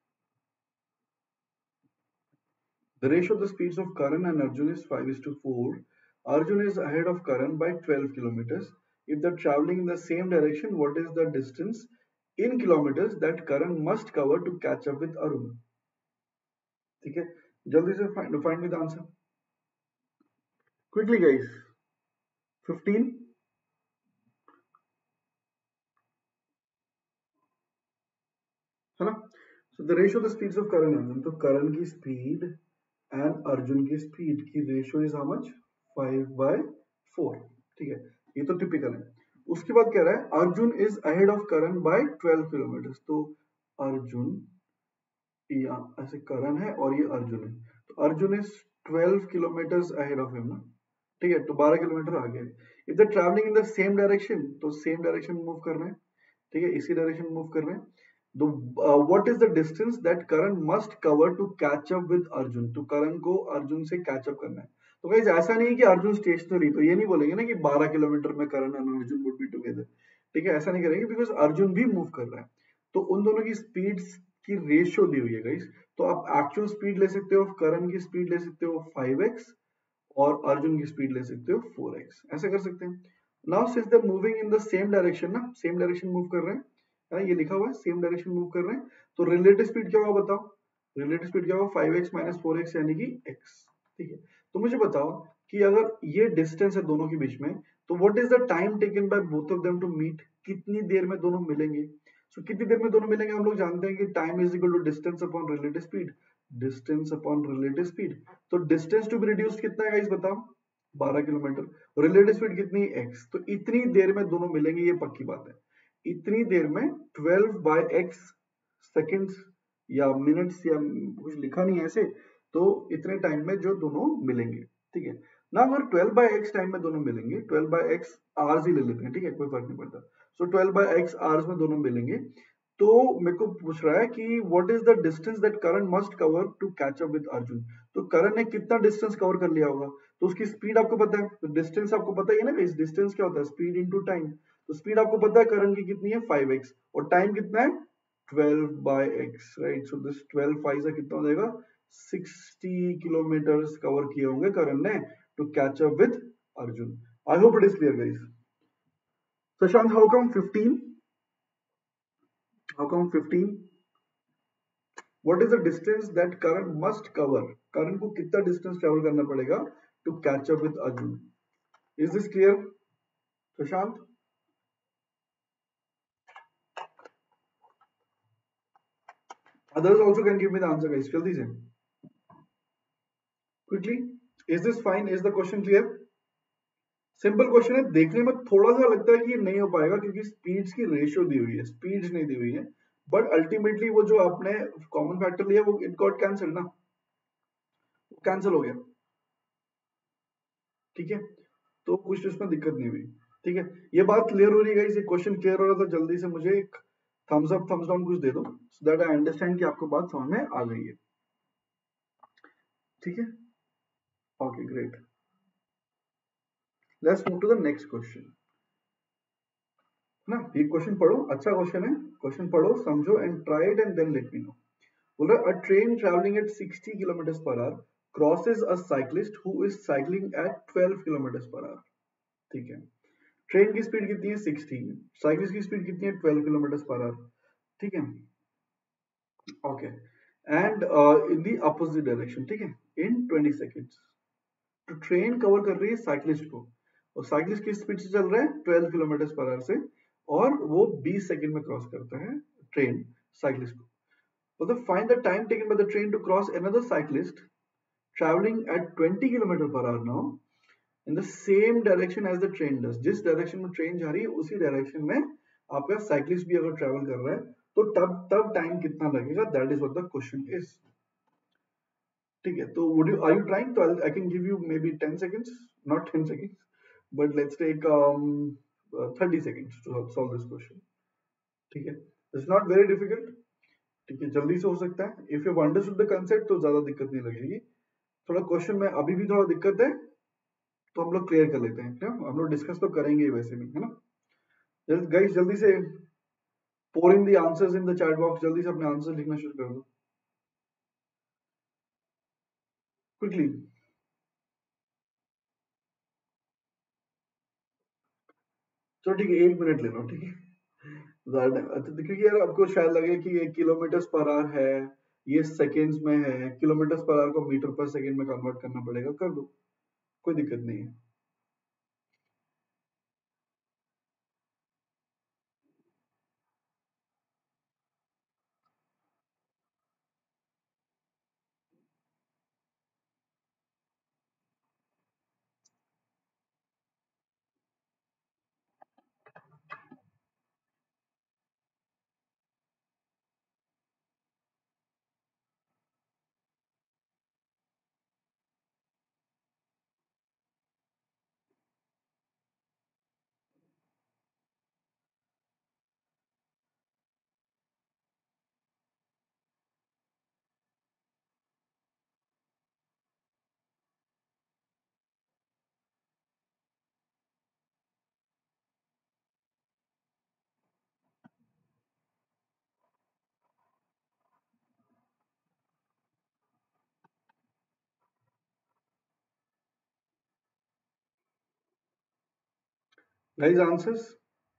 The ratio of the speeds of Karan and Arjun is five is to four. Arjun is ahead of Karan by twelve kilometers. If they're traveling in the same direction, what is the distance in kilometers that Karan must cover to catch up with Arjun? ठीक है, जल्दी से find, find me the answer. Quickly guys. fifteen. है ना? So the ratio of the speeds of Karan and Arjun, तो Karan की speed and Arjun की speed की ratio is how much? five by four. ठीक है, ये तो टिपिकल है। उसके बाद कह रहा है Arjun is ahead of Karan by twelve kilometre. तो अर्जुन, या ऐसे करण है और ये अर्जुन है, तो Arjun is twelve kilometre ahead of him ना। ठीक है, तो twelve किलोमीटर आगे है। If the travelling in the same direction, तो सेम डायरेक्शन मूव कर रहे हैं, ठीक है, इसी डायरेक्शन में मूव कर रहे हैं। तो what is the distance that Karan must cover to catch up with Arjun, तो करण को अर्जुन से कैच अप करना है। तो गाइस ऐसा नहीं है कि अर्जुन स्टेशनरी, तो ये नहीं बोलेंगे ना कि बारह किलोमीटर में Karan and Arjun would be together, ठीक है, ऐसा नहीं करेंगे, बिकॉज अर्जुन भी मूव कर रहा है। तो उन दोनों की स्पीड्स की रेशियो दी हुई है गाइस। तो आप एक्चुअल स्पीड ले सकते हो, करण की स्पीड ले सकते हो फाइव एक्स, और अर्जुन की स्पीड ले सकते हो फोर एक्स, ऐसे कर सकते हैं। Now since they moving in the same direction ना, सेम डायरेक्शन मूव कर रहे हैं, है ना, ये लिखा हुआ है सेम डायरेक्शन मूव कर रहे हैं, तो रिलेटिव स्पीड क्या होगा बताओ, रिलेटिव स्पीड क्या होगा, five x minus four x यानी कि x, ठीक है। तो मुझे बताओ कि अगर ये डिस्टेंस है दोनों के बीच में, तो what is the time taken by both of them to meet, कितनी देर में दोनों मिलेंगे। सो so, कितनी देर में दोनों मिलेंगे, हम लोग जानते हैं कि time is equal to distance upon relative speed, distance upon relative speed. तो डिस्टेंस टू बी रिड्यूस्ड कितना है गाइस बताओ, बारह किलोमीटर। रिलेटिव स्पीड कितनी, x, तो इतनी देर में दोनों मिलेंगे, ये पक्की बात है। इतनी देर में ट्वेल्व बाय एक्स सेकेंड्स या मिनट्स या कुछ लिखा नहीं है ऐसे, तो इतने टाइम में जो दोनों मिलेंगे, ठीक है ना। अगर ट्वेल्व बाय एक्स टाइम में दोनों मिलेंगे, ट्वेल्व बाय एक्स आवर्स ही ले लेते हैं, ठीक है, कोई फर्क नहीं पड़ता। So twelve by x hours में दोनों मिलेंगे। तो मेरे को पूछ रहा है कि what is the distance that Karan must cover to catch up with Arjun. तो करण ने कितना डिस्टेंस कवर कर लिया होगा, तो उसकी स्पीड आपको पता है, तो डिस्टेंस आपको पता ही है ना, इस डिस्टेंस क्या होता है, स्पीड इनटू टाइम। तो स्पीड आपको पता है करण की कितनी है, फाइव एक्स, और टाइम कितना है, twelve by x, right. So this twelve five से कितना हो जाएगा, सिक्सटी किलोमीटर्स कवर किए होंगे करण ने to catch up with Arjun. I hope it is clear guys. Shashank, how come fifteen? How come fifteen? What is the distance that Karan must cover? Karan को कितना distance travel करना पड़ेगा to catch up with Arjun? Is this clear, Shashank? Others also can give me the answer, guys. जल्दी से. Quickly. Is this fine? Is the question clear? Simple question है, देखने में थोड़ा सा लगता है कि ये नहीं हो पाएगा क्योंकि स्पीड्स की रेशियो दी हुई है, स्पीड्स नहीं दी हुई है, बट अल्टीमेटली वो जो आपने कॉमन फैक्टर लिया वो इट गॉट कैंसल ना, कैंसिल हो गया, ठीक है। तो कुछ इसमें दिक्कत नहीं हुई, ठीक है। ये बात क्लियर हो रही है, ये क्वेश्चन क्लियर हो रहा था, जल्दी से मुझे एक थम्स अप थम्स डाउन कुछ दे दो, सो दैट आई अंडरस्टैंड कि आपको बात समझ में आ गई है, ठीक है। Okay great, let's move to the next question, ना। ये क्वेश्चन पढ़ो, अच्छा क्वेश्चन है, क्वेश्चन पढ़ो समझो and try it and then let me know. बोल रहा है, a train travelling at sixty kilometre per hour crosses a cyclist who is cycling at twelve kilometre per hour, ठीक है। ट्रेन की स्पीड कितनी है, सिक्सटी, साइकिल की speed कितनी है, ट्वेल्व किलोमीटर पर आवर, ठीक है। Okay, and in the opposite direction, ठीक है, इन ट्वेंटी सेकेंड्स। तो ट्रेन कवर कर रही है साइक्लिस्ट को, और साइक्लिस्ट की स्पीड से चल रहा है ट्वेल्व किलोमीटर पर आवर से, और वो बीस सेकंड में क्रॉस करता है ट्रेन साइक्लिस्ट को। मतलब find the time taken by the train to cross another cyclist travelling at twenty kilometre per hour now in the same direction as the train does. जिस डायरेक्शन में train जा रही है उसी डायरेक्शन में आपका साइक्लिस्ट भी अगर ट्रैवल कर रहा है, तो तब तब टाइम कितना लगेगा, that is what the question is, ठीक है। तो would you are you trying, तो I can give you maybe ten seconds, not ten seconds, but let's take thirty seconds to solve this question, ठीक है। It's not very difficult, ठीक है, जल्दी से हो सकता है। If you understood the concept तो ज्यादा दिक्कत नहीं लगेगी। थोड़ा क्वेश्चन में अभी भी थोड़ा दिक्कत है, तो हम लोग क्लियर कर लेते हैं, क्या हम लोग डिस्कस तो करेंगे वैसे भी, है ना। गाइस जल्दी से pour in the answers in the chat box, जल्दी से अपने आंसर लिखना शुरू कर दो क्विकली। चलो ठीक है, एक मिनट ले लो, ठीक है, ज्यादा अच्छा, तो क्योंकि यार आपको शायद लगे कि ये किलोमीटर पर आवर है, ये सेकेंड्स में है, किलोमीटर पर आवर को मीटर पर सेकेंड में कन्वर्ट करना पड़ेगा, कर दो, कोई दिक्कत नहीं है। Guys, answers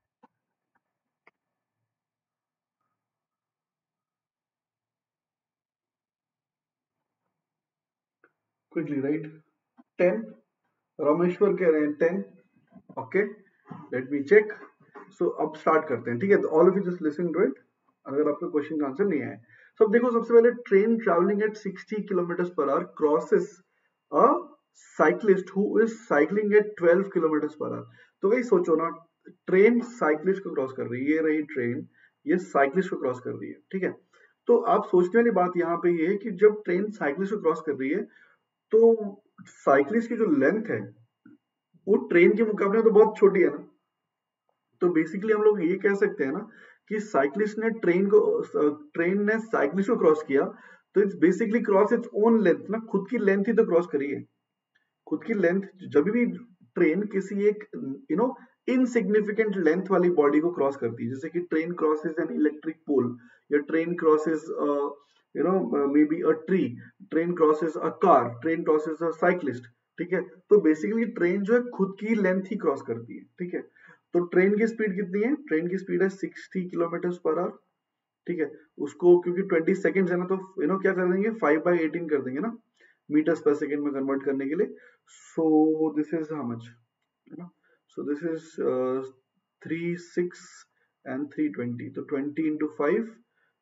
quickly, right? ten. Rameshwar कह रहे हैं ten. Okay, let me check. So अब स्टार्ट करते हैं, ठीक है? All of you just listening to it. अगर आपका क्वेश्चन का आंसर नहीं आया, सब देखो. सबसे पहले, train travelling at sixty kilometre per hour crosses a cyclist who is cycling at twelve kilometre per hour. तो वही सोचो ना, ट्रेन साइक्लिस्ट को क्रॉस कर रही है. ये रही ट्रेन, ये साइक्लिस्ट को क्रॉस कर रही है, ठीक है? तो आप सोचने वाली बात यहाँ पे ये है कि जब ट्रेन साइक्लिस्ट को क्रॉस कर रही है, तो साइक्लिस्ट की जो लेंथ है वो ट्रेन के मुकाबले तो बहुत छोटी है ना. तो बेसिकली हम लोग ये कह सकते हैं ना कि साइक्लिस्ट ने ट्रेन को ट्रेन ने साइक्लिस्ट को क्रॉस किया, तो it's basically cross its own length ना. खुद की लेंथ ही तो क्रॉस करी है. खुद की लेंथ, जब भी ट्रेन किसी एक यू नो इनसिग्निफिकेंट लेंथ वाली बॉडी को क्रॉस करती है, जैसे कि train crosses an electric pole, या train crosses you know maybe a tree, train crosses a car, train crosses a cyclist, ठीक है? तो बेसिकली ट्रेन जो है खुद की लेंथ ही क्रॉस करती है, ठीक है? तो ट्रेन की स्पीड कितनी है? ट्रेन की स्पीड है सिक्सटी किलोमीटर पर आवर, ठीक है? उसको क्योंकि ट्वेंटी सेकेंड है ना, तो यू नो क्या कर देंगे, फाइव बाई एटीन कर देंगे ना, मीटर्स पर सेकेंड में कन्वर्ट करने के लिए. So this is how much, है ना? So this is three six and three twenty. तो ट्वेंटी इंटू फाइव,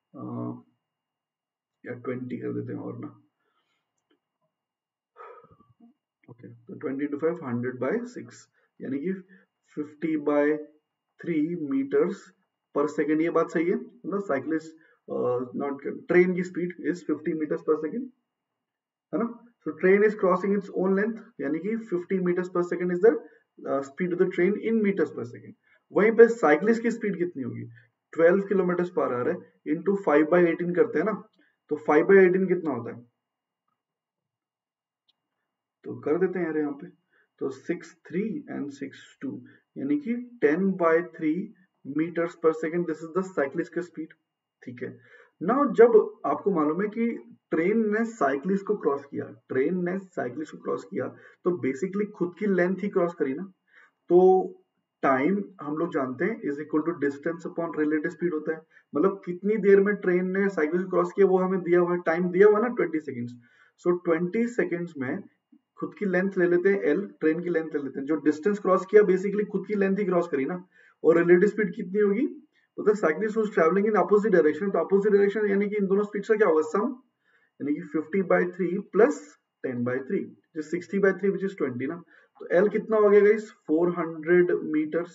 या ट्वेंटी कर देते हैं और ना. ओके, तो twenty into five, hundred by six, यानी कि fifty by three metres per second. ये बात सही है ना? साइक्लिस्ट नॉट, ट्रेन की speed is fifty metres per second, है ना? So train is crossing its own length, यानी कि fifty metres per second is the speed of the train in metres per second. वहीं पे साइक्लिस्ट की speed कितनी होगी? ट्वेल्व किलोमीटर पर आवर है, इंटू फाइव बाई एटीन करते हैं ना, तो फाइव बाई एटीन कितना होता है? तो कर देते हैं यार यहाँ पे. तो six three and six two, यानी कि ten by three metres per second. This is the cyclist का स्पीड, ठीक है? नाउ जब आपको मालूम है कि ट्रेन ने साइक्लिस्ट को क्रॉस किया, ट्रेन ने साइक्लिस्ट को क्रॉस किया, तो बेसिकली खुद की लेंथ ही क्रॉस करी ना. तो टाइम हम लोग जानते हैं is equal to distance upon relative speed होता है. मतलब कितनी देर में ट्रेन ने साइक्लिस्ट को क्रॉस किया वो हमें दिया हुआ है, टाइम दिया हुआ है ना, twenty seconds. So twenty seconds में खुद की लेंथ ले लेते हैं एल, ट्रेन की लेंथ ले लेते हैं. जो डिस्टेंस क्रॉस किया बेसिकली खुद की लेंथ ही क्रॉस करी ना. और रिलेटिव स्पीड कितनी होगी? मतलब cyclist was travelling in opposite direction, तो अपोजिट डायरेक्शन यानी कि इन दोनों स्पीड का क्या होगा, सम, यानी कि fifty by three plus ten by three, जो sixty by three which is twenty ना. तो एल कितना हो गया गाइस? Four hundred metres.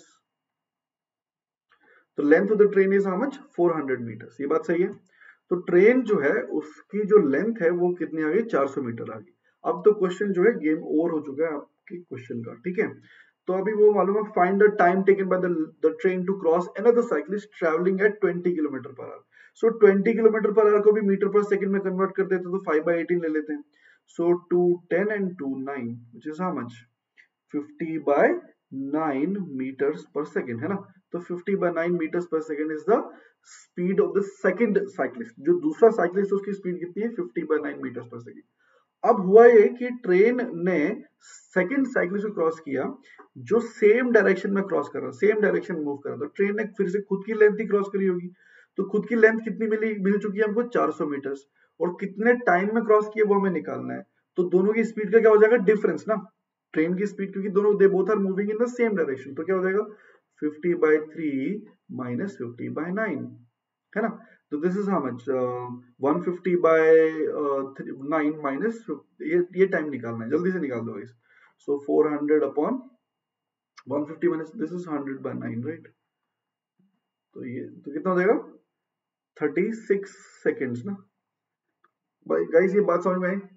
तो length of the train is how much? Four hundred metres. ये बात सही है? तो ट्रेन जो है उसकी जो लेंथ है वो कितनी आ गई? चार सौ मीटर आ गई. अब तो क्वेश्चन जो है गेम ओवर हो चुका है आपके क्वेश्चन का, ठीक है? तो अभी वो मालूम है, find the time taken by the train to cross another cyclist travelling at twenty kilometre per hour. So twenty kilometre per hour को भी मीटर पर सेकंड में कन्वर्ट कर देते तो फाइव बाई एटीन ले लेते हैं. So two ten and two nine, which is how much? Fifty by nine metres per second, है ना? तो fifty by nine metres per second is the speed of the second cyclist. जो दूसरा cyclist उसकी speed कितनी है? Fifty by nine metres per second. अब हुआ ये कि ट्रेन ने सेकंड साइक्लिस्ट को क्रॉस किया, जो सेम डायरेक्शन में क्रॉस कर रहा, सेम डायरेक्शन मूव कर रहा, तो ट्रेन ने फिर से खुद की लेंथ ही क्रॉस करी होगी. तो खुद की लेंथ कितनी मिली मिल चुकी है हमको? चार सौ मीटर्स. और कितने टाइम में क्रॉस किया वो हमें निकालना है. तो दोनों की स्पीड का क्या हो जाएगा? डिफरेंस ना. ट्रेन की स्पीड, क्योंकि दोनों they both are moving in the same direction, तो क्या हो जाएगा? Fifty by three minus fifty by nine, है ना? तो this is how much? One fifty by nine minus, ये ये टाइम निकालना है, जल्दी से निकाल दो guys. So four hundred upon one fifty minus, this is hundred by nine, right? तो ये तो कितना हो जाएगा? थर्टी सिक्स सेकेंड्स ना. भाई गाइस ये बात समझ में आई?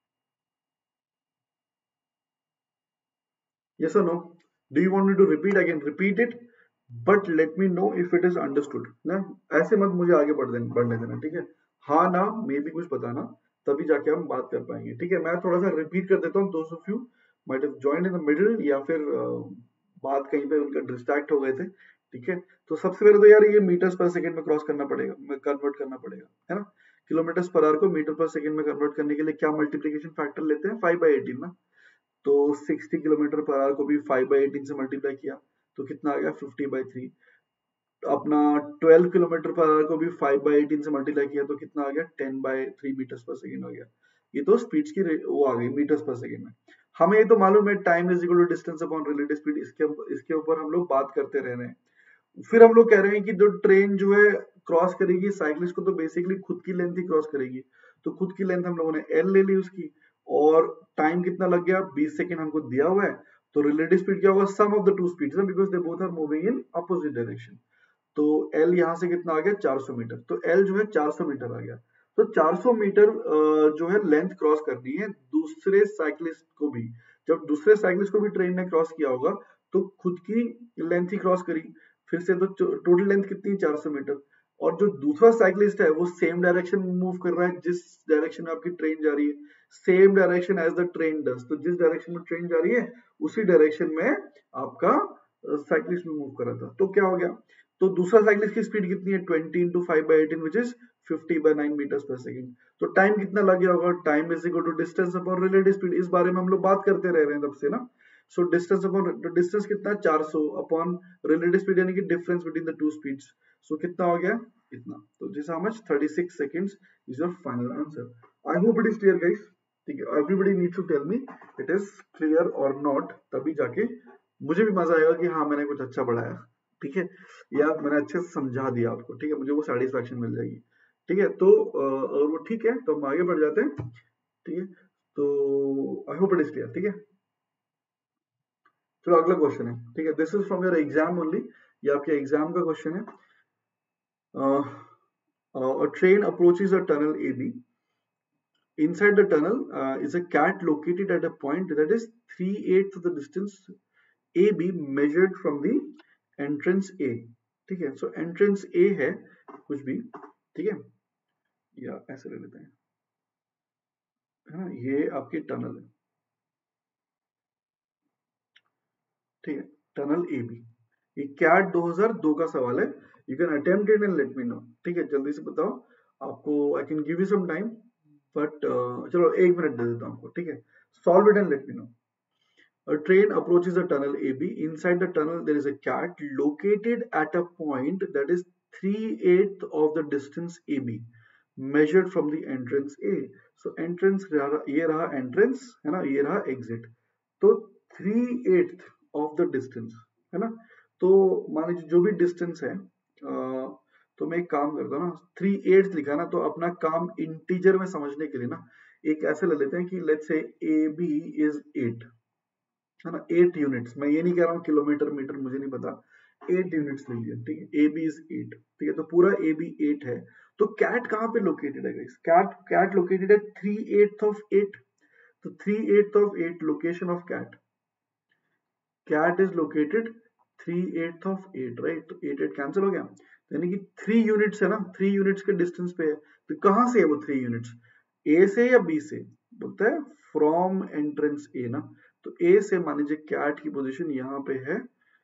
Yes or no? Do you want me to repeat again? Repeat it, but let me know if it is understood. ना ऐसे मत मुझे आगे बढ़ देना बढ़ने देना, ठीक है? हाँ ना मे भी कुछ बताना, तभी जाके हम बात कर पाएंगे, ठीक है? मैं थोड़ा सा रिपीट कर देता हूँ. दोस्त of you might have joined in the middle, या फिर uh, बात कहीं पे उनका डिस्ट्रैक्ट हो गए थे, ठीक है? तो सबसे पहले तो यार ये मीटर्स पर सेकंड में क्रॉस करना पड़ेगा, कन्वर्ट करना पड़ेगा, है ना? किलोमीटर्स पर आवर को मीटर पर सेकंड में कन्वर्ट करने के लिए क्या मल्टीप्लीकेशन फैक्टर लेते हैं? फाइव बाई एटीन ना. तो सिक्सटी किलोमीटर पर आवर को भी फाइव बाई एटीन से मल्टीप्लाई किया, तो कितना आ गया फिफ्टी बाई थ्री। अपना ट्वेल्व किलोमीटर पर आवर को भी फाइव बाई एटीन से मल्टीप्लाई किया तो कितना आ गया ten by three metres per second आ गया। ये तो स्पीड्स की वो आ गई मीटर्स पर सेकेंड में। हमें ये तो मालूम है time is equal to distance upon relative speed, इसके इसके ऊपर हम लोग बात करते रह रहे हैं। फिर हम लोग कह रहे हैं कि जो ट्रेन जो है क्रॉस करेगी साइक्लिस्ट को, तो बेसिकली खुद की लेंथ ही क्रॉस करेगी। तो खुद की लेंथ हम लोगों ने एल ले ली उसकी, और टाइम कितना लग गया बीस सेकेंड हमको दिया हुआ है। तो रिलेटिव स्पीड क्या होगा, sum of the two speeds, because they both are moving in opposite direction. तो L यहाँ से कितना आ गया चार सौ मीटर, तो L जो है चार सौ मीटर आ गया। तो चार सौ मीटर जो है लेंथ क्रॉस करनी है दूसरे साइक्लिस्ट को भी। जब दूसरे साइक्लिस्ट को भी ट्रेन ने क्रॉस किया होगा तो खुद की लेंथ ही क्रॉस करी फिर से, तो टोटल लेंथ कितनी चार सौ मीटर। और जो दूसरा साइक्लिस्ट है वो सेम डायरेक्शन में मूव कर रहा है जिस डायरेक्शन में आपकी ट्रेन जा रही है, same direction as the train does. तो जिस डायरेक्शन में ट्रेन जा रही है उसी डायरेक्शन में आपका साइक्लिस्ट में मूव कर रहा था। तो क्या हो गया, तो दूसरा साइक्लिस्ट की स्पीड कितनी है twenty into five by eighteen which is fifty by nine metres per second. तो टाइम कितना लग गया होगा, time is equal to distance upon relative speed. इस बारे में हम लोग बात करते रह रहे हैं तब से ना। सो डिस्टेंस अपॉन डिस्टेंस कितना चार सौ अपॉन रिलेटिव स्पीड यानी कि difference between the two speeds. So कितना हो गया इतना। तो this how much thirty six seconds is your final answer. I hope it is clear guys. ठीक है, everybody needs to tell me it is clear और नॉट, तभी जाके मुझे भी मजा आएगा कि हाँ मैंने कुछ अच्छा पढ़ाया। ठीक है, या मैंने अच्छे से समझा दिया आपको। ठीक है, मुझे वो सेटिस्फैक्शन मिल जाएगी। ठीक है, तो और वो ठीक है, तो हम आगे बढ़ जाते हैं। ठीक है, तो I hope it is clear. ठीक है, चलो अगला क्वेश्चन है। ठीक है, this is from your exam only, ये आपके एग्जाम का क्वेश्चन है। A train approaches a tunnel A B. Inside the tunnel uh, is a cat located at a point that is three eighths of the distance A B measured from the entrance A। ठीक है, सो entrance A है कुछ भी, ठीक है, या ऐसे ले लेते हैं, है ना, ये आपकी टनल है। ठीक है, टनल ए बी, ये कैट दो हज़ार दो का सवाल है। You can attempt it and let me know. ठीक है, जल्दी से बताओ, आपको I can give you some time, but चलो एक मिनट दे देता हूँ आपको। ठीक है, solve it and let me know. A train approaches a tunnel A B. Inside the tunnel, there is a cat located at a point that is three eighths of the distance A B, measured from the entrance A. So entrance ये रहा entrance, है ना, ये रहा exit। तो three eighths of the distance, है ना। तो मान लीजिए जो भी distance है, आ, तो मैं एक काम करता हूँ ना, three eighths लिखा ना, तो अपना काम इंटीजर में समझने के लिए ना एक ऐसे ले लेते हैं कि let's say A B is eight, है ना, एट यूनिट्स। मैं ये नहीं कह रहा हूँ किलोमीटर मीटर, मुझे नहीं पता, एट यूनिट्स लीजिए। ठीक है, ए बी इज एट। ठीक है, तो पूरा ए बी एट है। तो कैट कहाँ पे लोकेटेड है गाइस, कैट कैट लोकेटेड है थ्री एट ऑफ एट। तो three eight of eight location of cat, cat is located three eight of eight, right. तो एट एट कैंसिल हो गया, यानी कि थ्री यूनिट्स है ना, थ्री यूनिट्स के डिस्टेंस पे है। तो कहां से है वो थ्री यूनिट्स, ए से या बी से, बोलता है फ्रॉम एंट्रेंस ए ना। तो ए से मान लीजिए कैट की पोजीशन यहाँ पे है,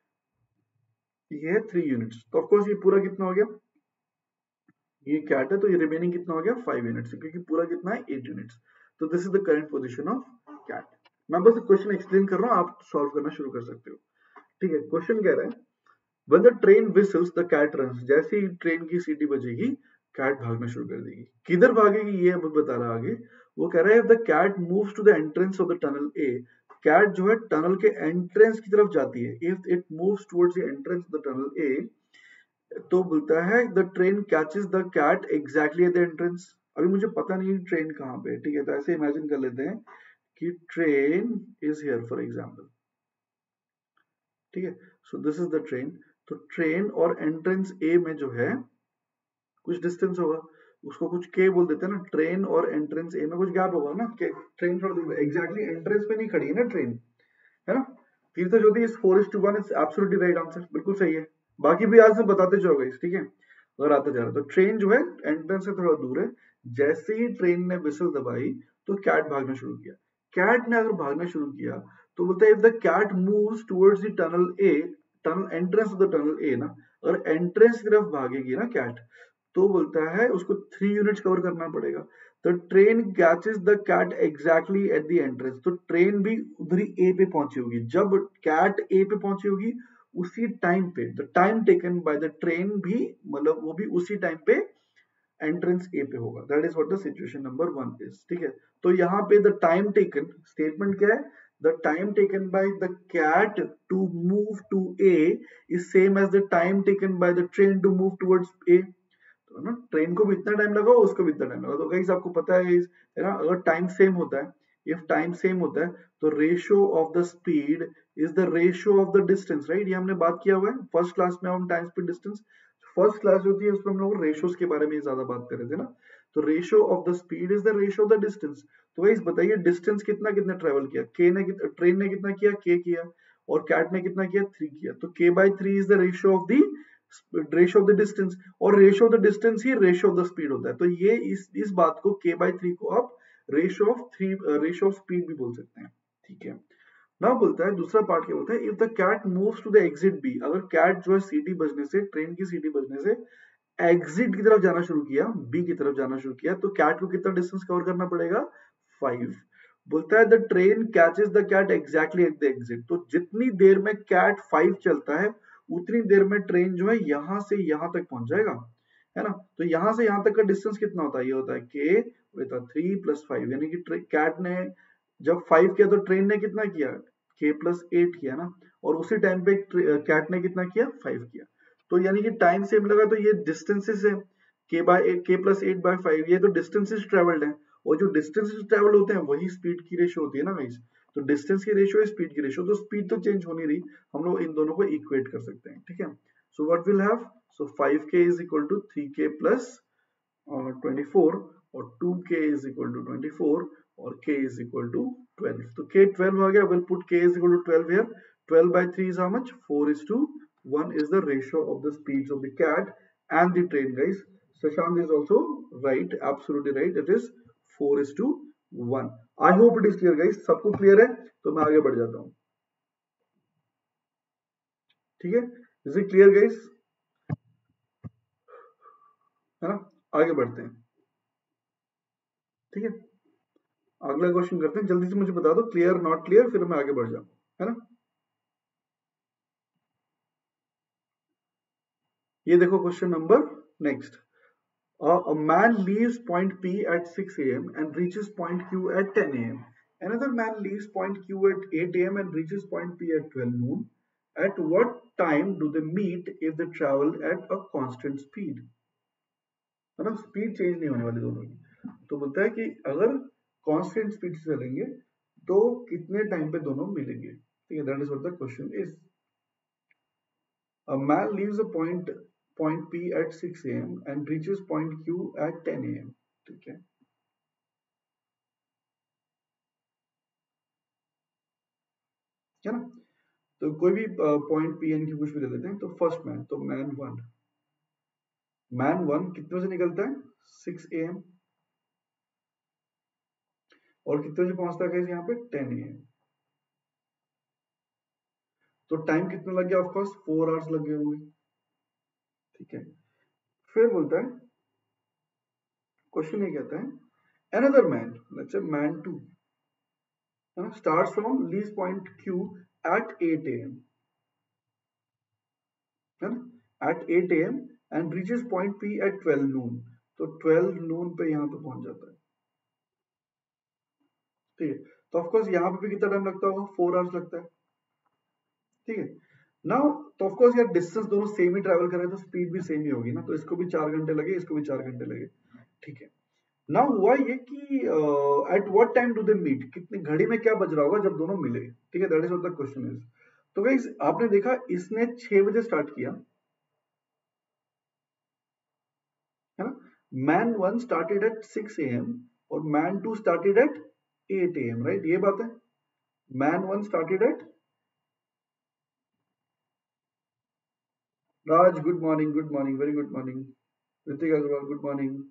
ये है थ्री यूनिट्स। तो ऑफकोर्स ये पूरा कितना हो गया, ये कैट है तो ये रिमेनिंग कितना हो गया फाइव यूनिट्स, क्योंकि पूरा कितना है एट यूनिट्स। तो this is the current position of cat. मैं बस क्वेश्चन एक्सप्लेन कर रहा हूँ, आप सॉल्व करना शुरू कर सकते हो। ठीक है, क्वेश्चन कह रहा है When the train whistles, the cat runs। जैसे ही ट्रेन की सीटी बजेगी कैट भागना शुरू कर देगी। किधर भागेगी ये अब बता रहा है आगे। वो कह रहा है if the cat moves to the entrance of the tunnel A, cat जो है टनल के एंट्रेंस की तरफ जाती है। If it moves towards the entrance of the tunnel A, तो बोलता है the train catches the cat exactly at the entrance। अभी मुझे पता नहीं ट्रेन कहाँ पे है। ठीक है, तो ऐसे इमेजिन कर लेते हैं कि train is here for example. ठीक है, so this is the train. तो ट्रेन और एंट्रेंस ए में जो है कुछ डिस्टेंस होगा, उसको कुछ के बोल देते हैं ना। ट्रेन और एंट्रेंस ए में कुछ गैप होगा ना, के ट्रेन थोड़ा दूर एग्जैक्टली एंट्रेंस पे नहीं खड़ी है ना ट्रेन, है ना। Tirth Jyoti is four is to one, is absolutely right answer, बिल्कुल सही है। बाकी भी आज से बताते जाओगे इस, ठीक है, अगर आते जा रहा। तो ट्रेन जो है एंट्रेंस से थोड़ा दूर है। जैसे ही ट्रेन ने विसल दबाई तो कैट भागना शुरू किया। कैट ने अगर भागना शुरू किया तो बोलता है if the cat moves towards the tunnel A, tunnel entrance of the tunnel A ना, अगर एंट्रेंस की तरफ भागेगी ना कैट, तो बोलता है उसको थ्री यूनिट्स कवर करना पड़ेगा। तो train catches the cat exactly at the entrance. तो ट्रेन भी उधर ही ए पे पहुंची होगी। जब कैट ए पे पहुंची होगी उसी टाइम पे the time taken by the train भी मतलब वो भी उसी टाइम पे एंट्रेंस ए पे होगा। That is what the situation number one is. ठीक है, तो यहाँ पे द टाइम टेकन स्टेटमेंट क्या है, the time taken by the cat to move to A is same as the time taken by the train to move towards A. तो ना train को भी इतना टाइम लगा उसको भी इतना टाइम लगा। तो गाइस आपको पता है guys, है ना, अगर टाइम सेम होता है, इफ टाइम सेम होता है तो ratio of the speed is the ratio of the distance, right. ये हमने बात किया हुआ है फर्स्ट क्लास में हम time speed distance. First class होती है उसमें हम लोग रेशियोज के बारे में ज्यादा बात कर रहे थे ना। तो ratio of the speed is the ratio of the distance. तो गाइस बताइए डिस्टेंस कितना कितना ट्रेवल किया, के ने ट्रेन ने कितना किया, के किया, और कैट ने कितना किया, थ्री किया। तो k by three is the ratio of the ratio of the distance, और रेशियो ऑफ द डिस्टेंस ही रेशियो ऑफ द स्पीड होता है। तो ये इस इस बात को के बाई थ्री को आप ratio of three ratio of speed भी बोल सकते हैं। ठीक है, ना बोलता है दूसरा पार्ट क्या बोलता है, if the cat moves to the exit B, अगर कैट जो है सीटी बजने से, ट्रेन की सीटी बजने से एग्जिट की तरफ जाना शुरू किया, बी की तरफ जाना शुरू किया, तो कैट को कितना डिस्टेंस कवर करना पड़ेगा, फाइव। बोलता है the train catches the cat exactly at the exit. तो जितनी देर में कैट फाइव चलता है उतनी देर में ट्रेन जो है यहां से यहां तक पहुंच जाएगा, है ना। तो यहां से यहां तक का डिस्टेंस कितना होता है, ये होता है के विद थ्री प्लस फाइव, यानी कि कैट ने जब फाइव किया तो ट्रेन ने कितना किया, के प्लस एट किया ना, और उसी टाइम पे कैट ने कितना किया, फाइव किया। तो यानी कि टाइम सेम लगा, तो ये डिस्टेंसेस है के बाय के प्लस एट बाय फाइव, ये तो डिस्टेंसेस ट्रेवल्ड है, और जो डिस्टेंसेस ट्रेवल होते हैं वही स्पीड की रेशियो होती है ना गाइस। तो डिस्टेंस की रेशियो है स्पीड की रेशियो, तो स्पीड तो चेंज हो नहीं रही, हम लोग इन दोनों को इक्वेट कर सकते हैं। ठीक है, so what will have, so five k is equal to three k plus twenty four, और two k is equal to twenty four, और k is equal to twelve. तो k ट्वेल्व आ गया, we'll put k is equal to twelve here। Twelve by three is how much, four is to one is the ratio of the speeds of the cat and the train, guys. Shashank is also right, absolutely right, it is four is to one. I hope it is clear guys, सबको clear है तो मैं आगे बढ़ जाता हूँ। ठीक है, is it clear guys, है ना, आगे बढ़ते हैं। ठीक है, अगला क्वेश्चन करते हैं, जल्दी से मुझे बता दो क्लियर नॉट क्लियर, फिर मैं आगे बढ़ जाऊँ, है ना। ये देखो question number next, a man leaves point P at six a m and reaches point Q at ten a m. Another man leaves point Q at eight a m and reaches point P at twelve noon. At what time do they meet if they travel at a constant speed? है ना, speed change नहीं होने वाली दोनों की। तो बोलता है कि अगर कांस्टेंट स्पीड से चलेंगे तो कितने टाइम पे दोनों मिलेंगे। ठीक है, that is what the question is. A man leaves a point point P at six a m and reaches point Q at ten a m. ठीक है, है ना। तो कोई भी पॉइंट पी एन की कुछ भी ले लेते हैं। तो फर्स्ट मैन, तो मैन वन, मैन वन कितने बजे निकलता है, सिक्स ए एम, और कितने बजे पहुंचता है यहाँ पे, टेन ए एम। तो टाइम कितना लग गया, ऑफकोर्स फोर आवर्स लग गए होंगे। ठीक है, फिर बोलता है, क्वेश्चन ये कहता है another man, let's say man two, है ना, starts from lease point Q at eight A M, है ना, at eight A M and reaches point P at twelve noon. तो ट्वेल्व नून पे यहाँ पे पहुंच जाता है। ठीक है, तो ऑफकोर्स यहाँ पे भी कितना टाइम लगता होगा, फोर आवर्स लगता है। ठीक है, नाउ तो ऑफकोर्स यार डिस्टेंस दोनों सेम ही ट्रेवल कर रहे हैं तो स्पीड भी सेम ही होगी ना, तो इसको भी चार घंटे लगे, इसको भी चार घंटे लगे। ठीक है, नाउ हुआ ये कि at what time do they meet, कितनी घड़ी में क्या बज रहा होगा जब दोनों मिले। ठीक है, that is what the question is. तो गाइस आपने देखा इसने छह बजे स्टार्ट किया, है ना, man one started at six A M और man two started at eight A M, right, ये बात है। Man one started at, Raj good morning, good morning, very good morning, Hrithik Agarwal good morning,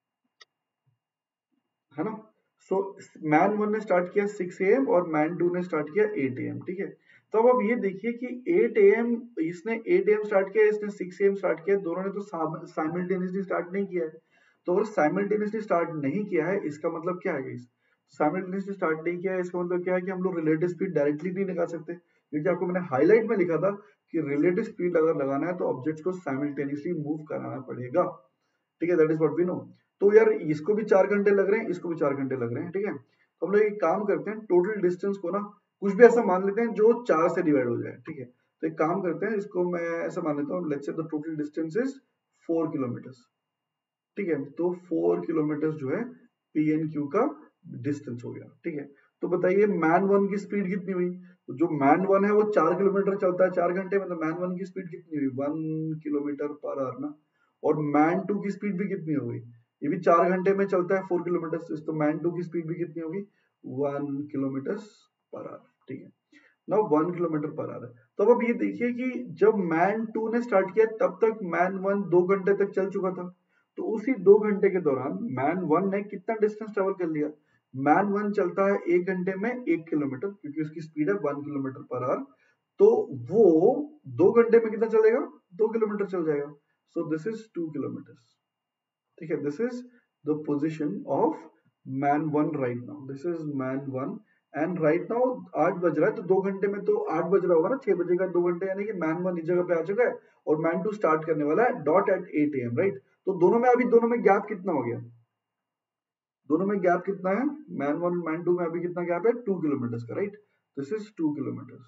है ना। सो मैन वन ने start किया six A M और man to ने स्टार्ट किया एट ए एम। ठीक है, तो अब आप ये देखिए कि एट ए एम इसने एट ए एम स्टार्ट किया, इसने सिक्स ए एम स्टार्ट किया, दोनों ने तो साइमल्टेनियसली स्टार्ट नहीं किया है। तो अगर साइमल्टेनियसली स्टार्ट नहीं किया है इसका मतलब क्या है, साइमल्टेनियसली स्टार्ट नहीं किया है इसका मतलब क्या है कि हम लोग रिलेटिव स्पीड डायरेक्टली नहीं निकाल सकते, क्योंकि आपको मैंने हाईलाइट में लिखा था कि रिलेटिव स्पीड अगर लगाना है तो ऑब्जेक्ट्स को साइमल्टेनियसली मूव कराना पड़ेगा, ठीक है, that is what we know. तो यार इसको भी चार घंटे लग रहे हैं, इसको भी चार घंटे लग रहे हैं, ठीक है। तो हम लोग एक काम करते हैं, टोटल डिस्टेंस को ना कुछ भी ऐसा मान लेते हैं जो चार से डिवाइड हो जाए, ठीक है। तो एक काम करते हैं, इसको मैं ऐसा मान लेता हूँ, let's say the total distance is four kilometres, ठीक है। तो फोर किलोमीटर जो है पी एन क्यू का डिस्टेंस हो गया, ठीक है। तो बताइए मैन वन की स्पीड कितनी हुई? तो जो मैन वन है वो चार किलोमीटर चलता है चार घंटे में, तो मैन वन की स्पीड कितनी हुई? वन किलोमीटर पर आवर ना। और मैन टू की स्पीड भी कितनी हो गई? ये भी चार घंटे में चलता है फोर किलोमीटर, तो मैन टू की स्पीड भी कितनी होगी? वन किलोमीटर पर आवर, ठीक है ना, वन किलोमीटर पर आवर। तो अब ये देखिए कि जब मैन टू ने स्टार्ट किया तब तक मैन वन दो घंटे तक चल चुका था। तो उसी दो घंटे के दौरान मैन वन ने कितना डिस्टेंस ट्रेवल कर लिया? मैन वन चलता है एक घंटे में एक किलोमीटर, क्योंकि उसकी स्पीड है वन किलोमीटर पर आवर। तो वो दो घंटे में कितना चलेगा? दो किलोमीटर चल जाएगा। So this is two kilometre, ठीक है। This is the position of man one right now, this is man one. And right now आठ बज रहा है, तो दो घंटे में तो आठ बज रहा होगा ना, छह बजेगा दो घंटे, यानी कि मैन वन इस जगह पे आ चुका है और मैन टू स्टार्ट करने वाला है dot at eight A M, right. तो दोनों में अभी दोनों में गैप कितना हो गया? दोनों में गैप कितना है? मैन वन और मैन टू में अभी कितना गैप है? टू किलोमीटर का, राइट। This is two kilometre,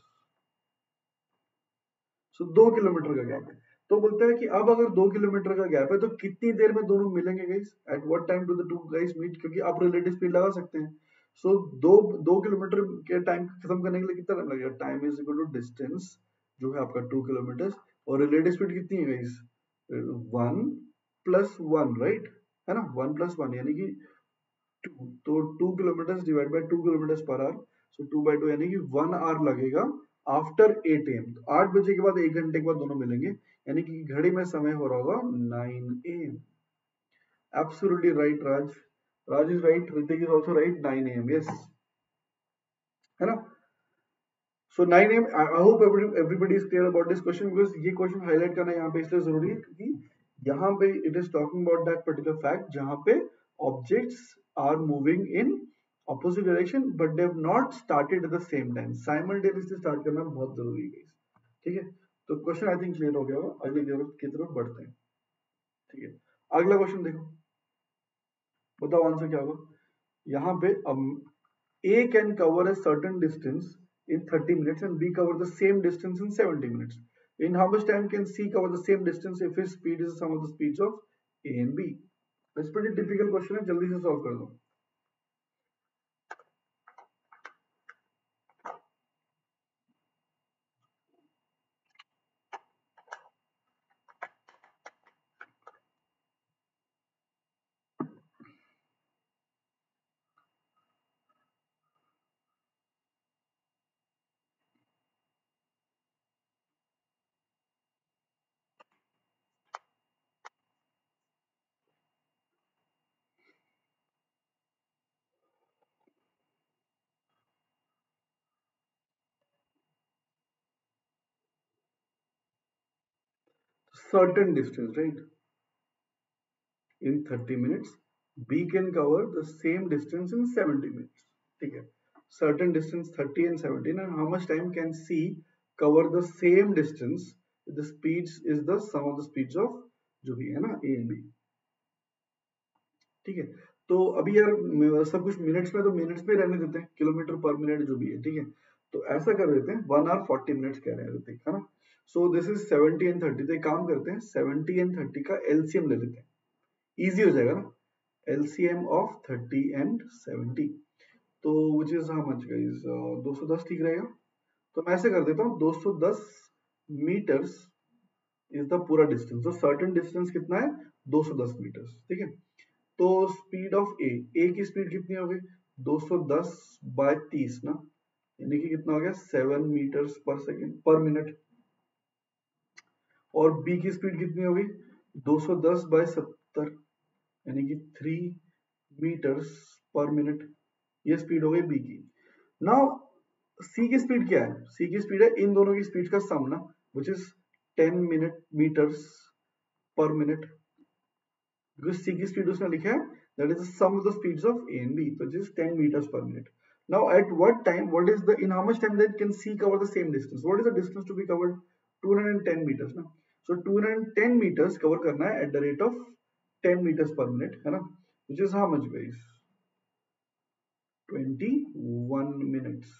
so दो किलोमीटर का गैप है। तो बोलते हैं कि अब अगर दो किलोमीटर का गैप है तो कितनी देर में दोनों मिलेंगे guys? At what time do the two guys meet? क्योंकि आप रिलेटिव स्पीड लगा सकते हैं। सो so, दो दो किलोमीटर के टाइम खत्म करने के लिए कितना टाइम लगेगा? Time is equal to distance जो है आपका टू किलोमीटर, और रिलेटिव स्पीड कितनी है guys? One plus one, right, है ना, वन प्लस वन यानी कि टू। तो two kilometre divide by two kilometre per hour, so two by two यानी कि वन आवर लगेगा आफ्टर एट ए एम। आठ बजे के बाद एक घंटे के बाद दोनों मिलेंगे, यानी कि घड़ी में समय हो रहा होगा nine A M. Absolutely right Raj, Raj is right, Hrithik is also right, nine A M, yes, है ना। So nine A M, I hope everybody is clear about this question, because ये क्वेश्चन हाईलाइट करना यहाँ पे इसलिए जरूरी है क्योंकि यहाँ पे it is talking about that particular fact जहाँ पे objects are moving in opposite direction but they have not started at the same time, simultaneously start करना बहुत जरूरी है, ठीक है। तो क्वेश्चन आई थिंक क्लियर हो गया होगा, अगले की तरफ की तरफ बढ़ते हैं, ठीक है। अगला क्वेश्चन देखो, बताओ आंसर क्या होगा यहाँ पे। um, A can cover a certain distance in thirty minutes and B cover the same distance in seventy minutes. In how much time can C cover the same distance if his speed is the sum of the speeds of A and B? It's pretty difficult question है, जल्दी से solve कर दो। Certain distance, right? In thirty minutes, B can cover the same distance in seventy minutes, ठीक है। Certain distance thirty and seventeen, and how much time can C cover the same distance? The speeds is the sum of the speeds of जो भी है ना A and B, ठीक है। तो अभी यार सब कुछ मिनट्स में, तो मिनट्स में रहने देते हैं, किलोमीटर पर मिनट जो भी है, ठीक है। तो ऐसा कर देते हैं, वन आवर फोर्टी मिनट्स कह रहे हैं ऋतिक, है ना। So this is seventy and thirty, तो एक काम करते हैं सेवेंटी एंड थर्टी का एलसीएम ले लेते हैं, इजी हो जाएगा ना। L C M of thirty and seventy, तो which is how much guys? दो सौ दस ठीक रहेगा। तो मैं ऐसे कर देता हूँ, दो सौ दस मीटर्स इज द पूरा डिस्टेंस। तो सर्टेन डिस्टेंस कितना है? दो सौ दस मीटर्स, ठीक है। तो स्पीड ऑफ ए, ए की स्पीड कितनी हो गई? दो सौ दस बाय तीस ना, यानी कि कितना हो गया? Seven metres per second per minute. और बी की स्पीड कितनी हो गई? दो सौ दस बाय सत्तर, यानी कि थ्री मीटर्स पर मिनट। ये स्पीड हो गई बी की। नाउ सी की स्पीड क्या है? सी की स्पीड है इन दोनों की स्पीड का सम ना, which is ten minute metres per minute, because C की स्पीड उसने लिखा है that is the sum of the speeds of A and B, which is ten metres per minute. Now at what time, what is the, in how much time that can C cover the same distance? What is the distance to be covered? two hundred ten meters ना. So two hundred ten meters cover करना है at the rate of ten meters per minute है ना, which is how much guys? twenty-one minutes.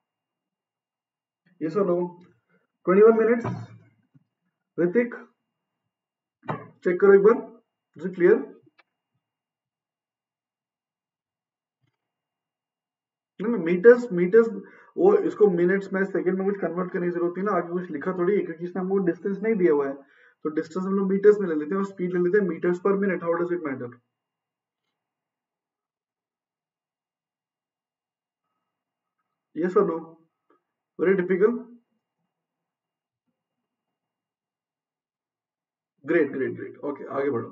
Yes or no? twenty-one minutes. Hrithik check करो एक बार, is it clear? ना metres metres वो इसको मिनट्स में सेकंड में कुछ कन्वर्ट करने की जरूरत नहीं ना, आगे कुछ लिखा थोड़ी है क्योंकि इसने हमको डिस्टेंस नहीं दिया हुआ है, तो डिस्टेंस हम लोग मीटर्स में ले लेते हैं और स्पीड ले लेते हैं metres per minute. How does it matter? Yes और no? Very difficult. Great great great. Okay आगे बढ़ो.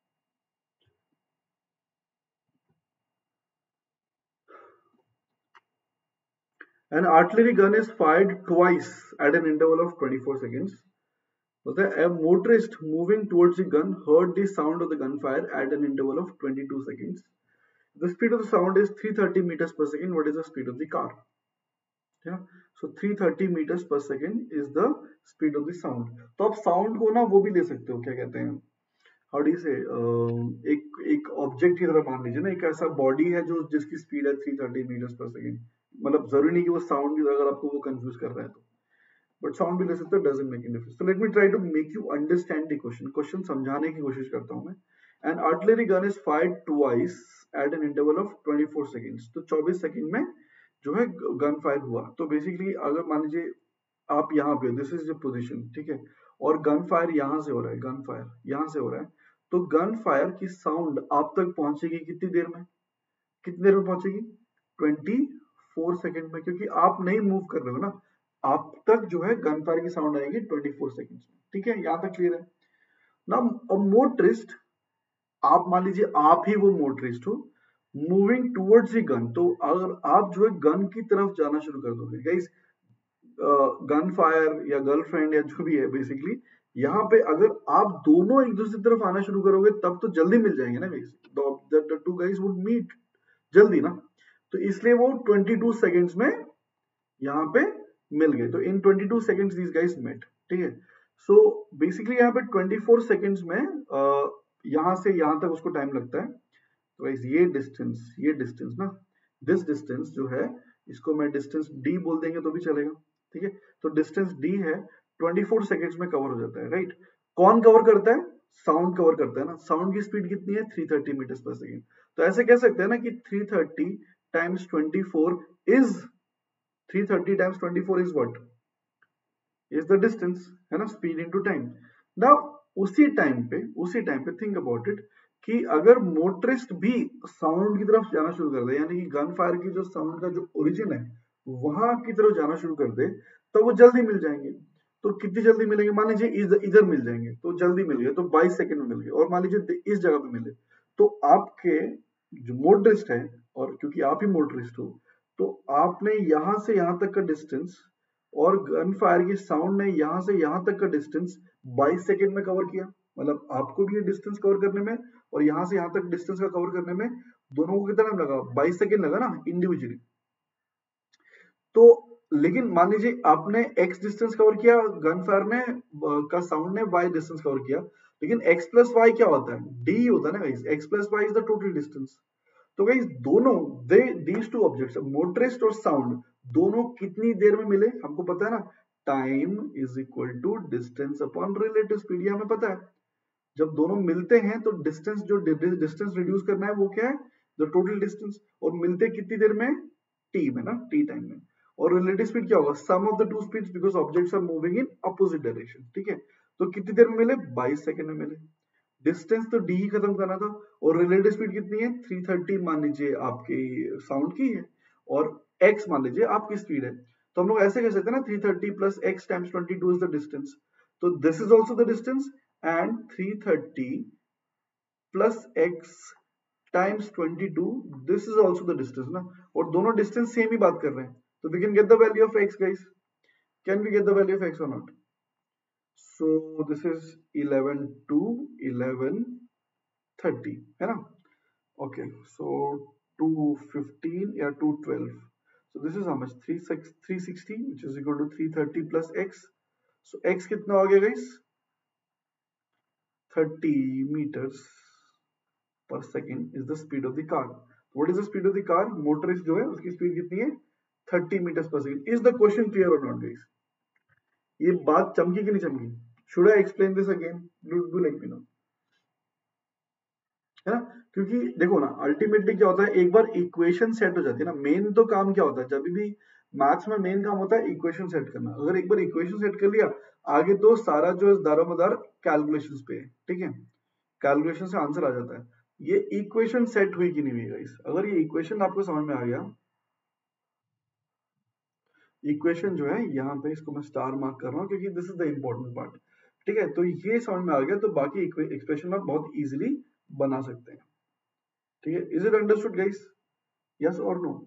An artillery gun is fired twice at an interval of twenty-four seconds. Okay, a motorist moving towards the gun heard the sound of the gunfire at an interval of twenty-two seconds. The speed of the sound is three hundred thirty meters per second. What is the speed of the car? Yeah, so three hundred thirty meters per second is the speed of the sound. तो आप sound को ना वो भी ले सकते हो, क्या कहते हैं, how do you say, एक एक ऑब्जेक्ट की तरह मान लीजिए ना, एक ऐसा बॉडी है जो जिसकी स्पीड है three hundred thirty meters per second. मतलब जरूरी नहीं कि वो साउंड की, अगर आपको वो कंफ्यूज कर रहा है तो, बट साउंड भी ले सकते हो, doesn't make any difference. So let me try to make you understand the question. Question समझाने की कोशिश करता हूं मैं. An artillery gun is fired twice at an interval of twenty-four seconds. तो चौबीस सेकंड में जो है गन फायर हुआ. तो बेसिकली अगर मान लीजिए आप यहाँ पे, दिस इज द पोजीशन, ठीक है, और गन फायर यहाँ से हो रहा है, गन फायर यहाँ से हो रहा है, तो गन फायर की साउंड आप तक पहुंचेगी कितनी देर में? कितनी देर में पहुंचेगी? चौबीस सेकंड में, क्योंकि आप नहीं मूव कर रहे हो ना, आप तक जो है गन फायर की साउंड आएगी चौबीस सेकंड में. ठीक है, यहां तक क्लियर है ना? मोटरिस्ट, आप मान लीजिए आप ही वो मोटरिस्ट हो मूविंग टुवर्ड्स द गन, तो अगर आप जो है गन की तरफ जाना शुरू कर दोगे गाइस, गन फायर या गर्लफ्रेंड या जो भी है बेसिकली, यहाँ पे अगर आप दोनों एक दूसरी तरफ आना शुरू करोगे तब तो जल्दी मिल जाएंगे ना guys, the two guys would meet जल्दी ना. तो इसलिए वो बाईस सेकंड्स में यहाँ पे मिल गए. तो इन बाईस सेकंड्स दीस गाइस मेट. ठीक है, सो बेसिकली यहाँ पे चौबीस सेकंड्स में uh, यहाँ से यहाँ तक उसको टाइम लगता है. तो गाइस ये डिस्टेंस, ये डिस्टेंस ना, दिस डिस्टेंस जो है, इसको मैं डिस्टेंस डी बोल देंगे तो भी चलेगा. ठीक है, तो डिस्टेंस डी है, चौबीस सेकंड्स में कवर हो जाता है. राइट, कौन कवर करता है? साउंड कवर करता है ना. साउंड की स्पीड कितनी है? तीन सौ तीस मीटर पर सेकंड. तो ऐसे कह सकते हैं ना कि तीन सौ तीस टाइम्स चौबीस इज तीन सौ तीस टाइम्स चौबीस is what? Is the distance, है ना, स्पीड इनटू टाइम. नाउ उसी टाइम पे, उसी टाइम पे थिंक अबाउट इट कि अगर मोटरिस्ट भी साउंड की तरफ जाना शुरू कर दे, यानी कि गन फायर की जो साउंड का जो ओरिजिन है वहां की तरफ जाना शुरू कर दे, तो वो जल्दी मिल जाएंगे. तो कितनी जल्दी मिलेंगे? मान लीजिए इधर मिल जाएंगे तो जल्दी मिल गए, तो बाईस सेकंड में मिल गए. और मान लीजिए इस जगह पे मिले, तो आपके जो मोटरिस्ट है, और क्योंकि आप ही मोटरिस्ट हो, तो आपने यहां से यहां तक का डिस्टेंस और गन फायर की साउंड ने यहां से यहां तक का डिस्टेंस बाईस सेकंड में कवर किया. मतलब आपको भी ये डिस्टेंस कवर करने में और यहां से यहां तक डिस्टेंस का कवर करने में दोनों को कितना टाइम लगा? बाईस सेकंड लगा ना इंडिविजुअली. तो लेकिन मान लीजिए आपने x डिस्टेंस कवर किया, गन फायर ने का साउंड ने y डिस्टेंस कवर किया, लेकिन x प्लस वाई क्या होता है? d होता है ना guys. x plus y is the total distance. तो गाइस दोनों, the these two objects, motorist और साउंड, दोनों कितनी देर में मिले? हमको पता है ना, time is equal to distance upon relative speed, ये हमें पता है. जब दोनों मिलते हैं तो डिस्टेंस, जो डिस्टेंस रिड्यूस करना है वो क्या है? The total distance. और मिलते कितनी देर में? t में ना, t टाइम में. और रिलेटिव स्पीड क्या होगा? Sum of the two speeds, because objects are moving in opposite direction. ठीक है, तो कितनी देर में मिले? बाईस सेकंड में मिले. डिस्टेंस तो डी ही खत्म करना था, और रिलेटिव स्पीड कितनी है? तीन सौ तीस मान लीजिए आपकी साउंड की है, और x मान लीजिए आपकी स्पीड है. तो हम लोग ऐसे कह सकते हैं ना, तीन सौ तीस प्लस x टाइम्स बाईस इज द डिस्टेंस. तो this is also the distance, and तीन सौ तीस प्लस x टाइम्स बाईस, this is also the distance ना. और दोनों डिस्टेंस सेम ही बात कर रहे हैं, तो we can get the value of x guys. Can we get the value of x और not? So this is eleven to eleven thirty, है ना? Okay, so two fifteen या two twelve. So this is how much three sixty which is equal to three thirty plus x. So x कितना हो गया guys? thirty meters per second is the speed of the car. What is the speed of the car? Motorist जो है उसकी speed कितनी है? thirty meters per second. Is the question clear or not guys? ये बात चमकी कि नहीं चमकी? Should I explain this again? Do, do let me know. है ना? क्योंकि देखो ना अल्टीमेटली क्या होता है, एक बार इक्वेशन सेट हो जाती है ना, मेन तो काम क्या होता है जब भी मैथ्स में मेन काम होता है इक्वेशन सेट करना। अगर एक बार इक्वेशन सेट कर लिया आगे तो सारा जो है दारोमदार कैलकुलेशंस पे है, ठीक है, कैलकुलेशन से आंसर आ जाता है। ये इक्वेशन सेट हुई कि नहीं हुई गाइस? अगर ये इक्वेशन आपको समझ में आ गया, इक्वेशन जो है यहाँ पे इसको मैं स्टार मार्क कर रहा हूँ क्योंकि this is the important part, ठीक है। तो ये समझ में आ गया तो बाकी एक्सप्रेशन आप बहुत इजीली बना सकते हैं, ठीक है। Is it understood guys? Yes और नो?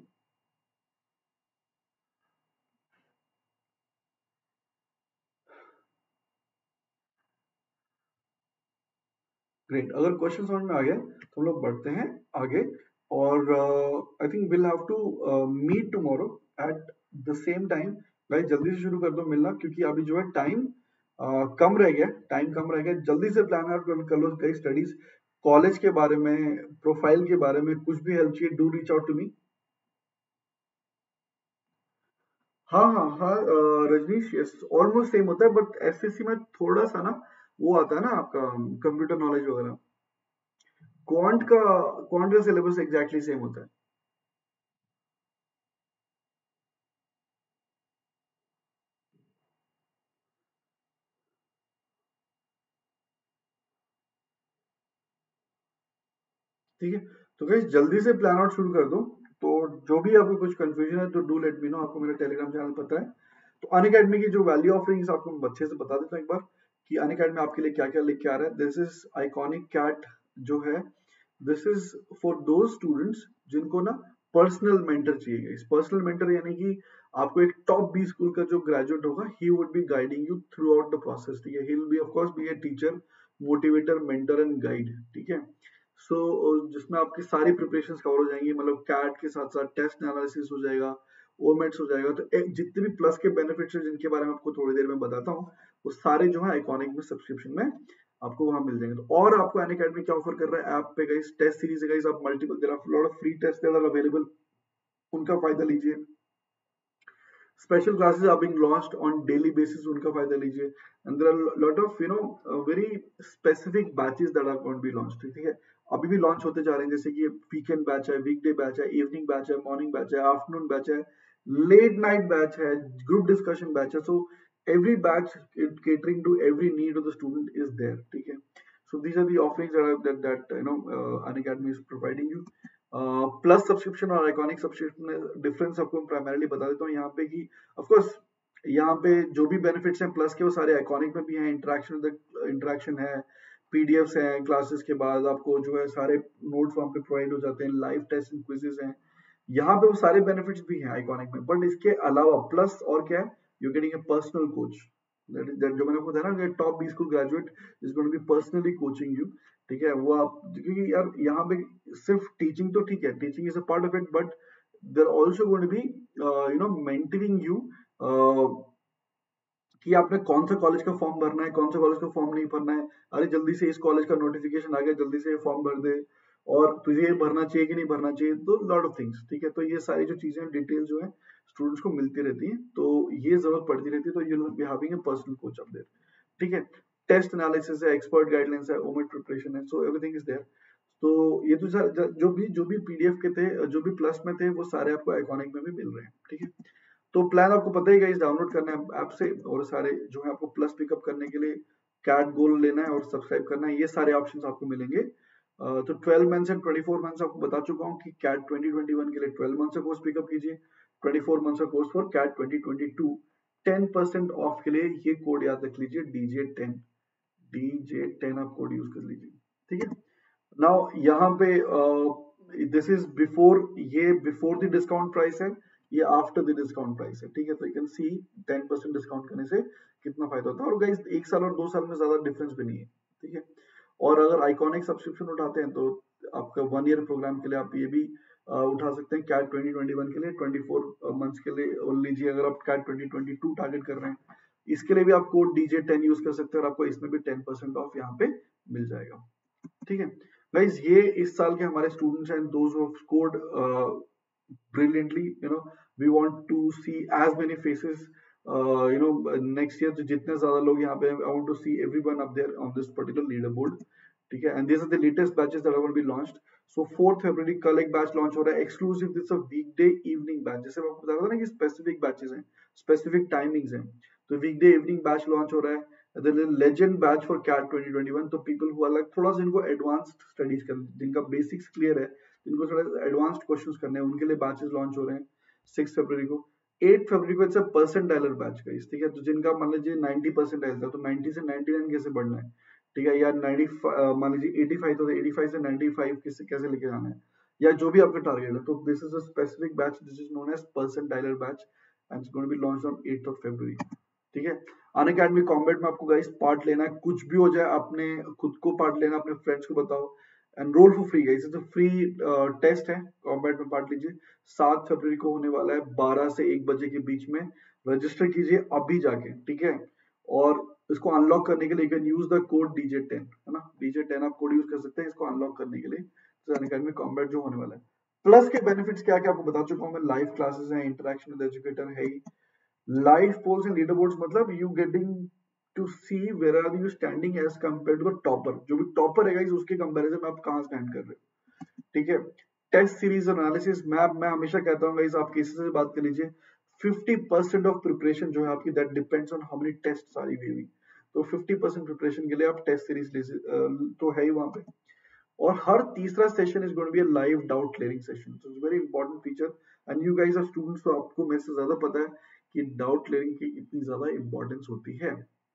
ग्रेट। अगर क्वेश्चन समझ में आ गया तो हम लोग बढ़ते हैं आगे और I think will have to meet tomorrow at the same time. Guys जल्दी से शुरू कर दो मिलना क्योंकि अभी जो है टाइम uh, कम रह गया, टाइम कम रह गया, जल्दी से प्लान आउट कर लो गाइस। स्टडीज कॉलेज के बारे में, प्रोफाइल के बारे में कुछ भी हेल्प चाहिए do reach out to me. हाँ हाँ हाँ uh, Rajneesh, yes almost same होता है बट एसएससी में थोड़ा सा ना वो आता है ना आपका कंप्यूटर नॉलेज वगैरह। क्वांट का क्वांट का सिलेबस एग्जैक्टली सेम होता है। ठीक है, तो गाइस जल्दी से प्लान आउट शुरू कर दो। तो जो भी आपको कुछ कंफ्यूजन है तो डू लेट मी नो। आपको मेरा टेलीग्राम चैनल पता है। तो अनअकैडमी की जो वैल्यू ऑफरिंग्स आपको मैं अच्छे से बता देता हूँ एक बार कि अनअकैडमी आपके लिए क्या क्या लेके आ रहा है। दिस इज आइकॉनिक कैट जो है, this is for those students जिनको ना पर्सनल मेंटर चाहिए। इस पर्सनल मेंटर यानी कि आपको एक टॉप बी स्कूल का जो ग्रेजुएट होगा he would be guiding you throughout the process, ठीक है। He will be of course be a teacher, motivator, mentor and guide, ठीक है। सो so, जिसमें आपकी सारी प्रिपरेशन कवर हो जाएंगी, मतलब कैट के साथ साथ टेस्ट एनालिसिस हो जाएगा, ओमेट्स हो जाएगा। तो एक जितने भी प्लस के बेनिफिट्स हैं जिनके बारे में आपको थोड़ी देर में बताता हूँ वो सारे जो है आइकॉनिक में सब्सक्रिप्शन में आपको वहां मिल जाएंगे। तो और आपको अनअकैडमी क्या ऑफर कर रहा है ऐप पे गाइस, टेस्ट सीरीज है गाइस, आप multiple there are lot of free test that are available, उनका फायदा लीजिए। Special classes are being launched on daily basis, उनका फायदा लीजिए। And there are lot of you know very specific batches that are going to be launched, ठीक है। अभी भी लॉन्च होते जा रहे हैं, जैसे कि वीकेंड बैच है, वीकडे बैच है, इवनिंग बैच है, मॉर्निंग बैच है, आफ्टरनून बैच है, लेट नाइट बैच है, ग्रुप डिस्कशन बैच है। So every batch catering to every need of the student is there, ठीक है। So these are the offerings that, are, that, that you know uh, Unacademy is providing you. Plus uh, subscription और iconic subscription में difference आपको primarily बता देता हूँ यहाँ पे कि ऑफ कोर्स यहाँ पे जो भी बेनिफिट्स हैं प्लस के वो सारे आइकॉनिक में भी हैं। इंटरेक्शन इंटरेक्शन है, पीडीएफ्स हैं, क्लासेस के बाद आपको जो है सारे नोट्स वहाँ पे प्रोवाइड हो जाते हैं, लाइव टेस्ट एंड क्विजेस हैं, यहाँ पे वो सारे बेनिफिट्स भी हैं आइकॉनिक में। बट इसके अलावा प्लस और क्या है, you getting a personal coach, that that जो मैंने आपको बताया ना, top B school graduate is going to be personally coaching you, ठीक है। वो आप क्योंकि यार यहाँ पे सिर्फ टीचिंग तो ठीक है, teaching is a part of it, but there also going to be you know mentoring you कि आपने कौन सा कॉलेज का फॉर्म भरना है, कौन सा कॉलेज का फॉर्म नहीं भरना है। अरे जल्दी से इस कॉलेज का नोटिफिकेशन आ गया, जल्दी से फॉर्म भर दे, और तुझे ये भरना चाहिए कि नहीं भरना चाहिए, तो लॉट ऑफ थिंग्स, ठीक है। तो ये सारी जो चीजें डिटेल जो है स्टूडेंट्स को मिलती रहती हैं, तो ये जरूरत पड़ती रहती है। तो you will be having a personal coach up there, ठीक है। टेस्ट एनालिसिस है, एक्सपर्ट गाइडलाइंस है, ओमेट प्रिपरेशन है, सो एवरीथिंग इज देयर। तो ये तो जो भी जो भी पीडीएफ के थे, जो भी प्लस में थे, वो सारे आपको आइकॉनिक में भी मिल रहे हैं, ठीक है। तो प्लान आपको पता ही गाइस, डाउनलोड करना है ऐप से, और सारे जो है आपको प्लस पिकअप करने के लिए कैट गोल लेना है और सब्सक्राइब करना है, ये सारे ऑप्शंस आपको मिलेंगे। uh, तो twelve months and twenty four months आपको बता चुका हूँ कि कैट ट्वेंटी ट्वेंटी वन के लिए ट्वेल्व मंथ्स का कोर्स पिकअप कीजिए, ट्वेंटी फोर मंथ्स का course for CAT twenty twenty two. Ten percent off के लिए ये कोड याद रख लीजिए, डीजे टेन, डीजे टेन आप कोड यूज कर लीजिए, ठीक है। नाउ यहाँ पे दिस इज बिफोर, ये बिफोर द डिस्काउंट प्राइस है, ये आफ्टर द डिस्काउंट प्राइस है, ठीक है। तो you can see ten percent discount करने से कितना फायदा होता है, और गाइस एक साल और दो साल में ज्यादा डिफरेंस भी नहीं है, ठीक है। और अगर आइकॉनिक सब्सक्रिप्शन उठाते हैं तो आपका वन ईयर प्रोग्राम के लिए आप ये भी उठा सकते हैं कैट ट्वेंटी ट्वेंटी वन के लिए, ट्वेंटी फोर मंथ्स के लिए और लीजिए। अगर आप CAT twenty twenty two target कर रहे हैं, इसके लिए भी आप कोड डीजे टेन यूज कर सकते हैं और आपको इसमें भी टेन परसेंट ऑफ यहाँ पे मिल जाएगा। ठीक है गाइज, ये इस साल के हमारे स्टूडेंट्स हैं, those who have scored brilliantly, you know, we want to see as many faces, uh, you know, next year तो जितने ज्यादा लोग यहाँ पे, I want to see everyone up there on this particular leaderboard। ठीक है, and these are the latest batches that are going to be launched। So fourth February कल एक बैच लॉन्च हो रहा है exclusive, this a weekday evening batch. जैसे मैं आपको बता रहा था ना कि स्पेसिफिक बैचेस हैं, स्पेसिफिक टाइमिंग्स हैं, तो वीकडे इवनिंग बैच लॉन्च हो रहा है, legend batch for CAT twenty twenty one. तो पीपल हु आर लाइक थोड़ा सा इनको एडवांस्ड स्टडीज कर, जिनका बेसिक्स क्लियर है, जिनको थोड़ा एडवांस्ड क्वेश्चंस करने हैं, उनके लिए बैचेस लॉन्च हो रहे हैं सिक्स फरवरी को। एट फरवरी को इट्स अ परसेंटाइलर बैच का, ठीक है, तो जिनका मान लीजिए नाइंटी परसेंटाइल था, तो नाइंटी से नाइंटी नाइन कैसे बढ़ना है, ठीक है, या नाइंटी मान लीजिए एटी फाइव तो एटी फाइव से नाइंटी फाइव कैसे कैसे लेके जाना है, या जो भी आपका टारगेट है। तो this is a specific batch, this is known as percentiler batch and it's going to be launched on eight of February. ठीक है, अनअकैडमी कॉम्बैट में आपको गाइस पार्ट लेना है, कुछ भी हो जाए आपने खुद को पार्ट लेना, अपने फ्रेंड्स को बताओ, enrol for free guys, it's a free test है, कॉम्बैट में पार्ट लीजिए। सात फरवरी को होने वाला है, बारह से एक बजे के बीच में, रजिस्टर कीजिए अभी जाके, ठीक है। और इसको अनलॉक करने के लिए you can use the code DJ ten, है ना, डीजे टेन आप कोड यूज कर सकते हैं इसको अनलॉक करने के लिए। तो अनअकैडमी कॉम्बैट जो होने वाला है, प्लस के बेनिफिट्स क्या क्या आपको बता चुका हूं मैं, लाइव क्लासेस हैं, इंटरेक्शन विद एजुकेटर है ही, लाइव पोल्स एंड लीडरबोर्ड्स, मतलब you getting to see where are you standing as compare to the topper, जो भी टॉपर है गाइस उसके कंपैरिजन में आप कहां स्टैंड कर रहे हो। ठीक है, टेस्ट सीरीज एनालिसिस, मैं मैं हमेशा कहता हूं गाइस, आप किसी से बात कर लीजिए, फिफ्टी परसेंट ऑफ प्रिपरेशन जो है आपकी, that depends on how many test are you giving. तो फिफ्टी परसेंट प्रिपरेशन के लिए आप टेस्ट सीरीज तो है ही वहां पे। और हर तीसरा session is going to be a live doubt clearing session, so it's very important feature, and you guys are students, तो आपको मेरे से ज्यादा पता है कि डाउट क्लियरिंग की इतनी ज्यादा इंपॉर्टेंस होती है।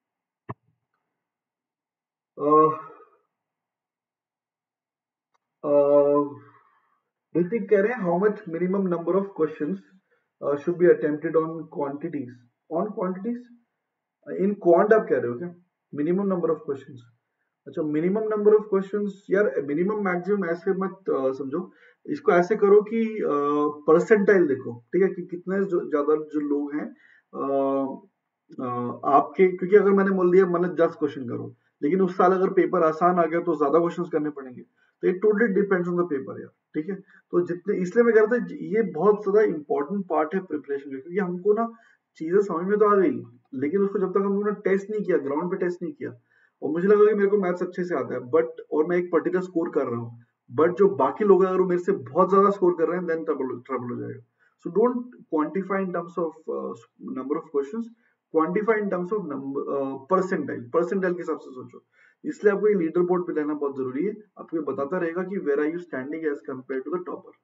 ऋतिक कह रहे हैं, how much minimum number of questions should be attempted on quantities, on quantities in quant आप कह रहे हो क्या, मिनिमम नंबर ऑफ क्वेश्चंस? अच्छा, मिनिमम नंबर ऑफ क्वेश्चंस, यार मिनिमम मैक्सिमम ऐसे मत uh, समझो, इसको ऐसे करो कि परसेंटाइल uh, देखो, ठीक है, कि कितने जो ज्यादा जो लोग हैं uh, uh, आपके, क्योंकि अगर मैंने बोल दिया मैंने दस क्वेश्चन करो, लेकिन उस साल अगर पेपर आसान आ गया तो ज्यादा क्वेश्चंस करने पड़ेंगे, तो it totally depends on the paper यार। ठीक है, तो जितने, इसलिए मैं कह रहा था ये बहुत ज्यादा इंपॉर्टेंट पार्ट है प्रिपरेशन का, क्योंकि हमको ना चीजें समझ में तो आ गई, लेकिन उसको जब तक हम लोगों ने टेस्ट नहीं किया, ग्राउंड पे टेस्ट नहीं किया, और मुझे लगा कि मेरे को मैथ्स अच्छे से आता है, बट और मैं एक पर्टिकुलर स्कोर कर रहा हूँ, बट जो बाकी लोग हैं अगर वो मेरे से बहुत ज्यादा स्कोर कर रहे हैं, देन ट्रबल ट्रबल हो जाएगा। So don't quantify in terms of number of questions, quantify in terms of percentile, percentile के हिसाब से सोचो। इसलिए आपको ये लीडर बोर्ड पे लेना बहुत जरूरी है, आपको ये बताता रहेगा कि where are you standing as compare to the topper.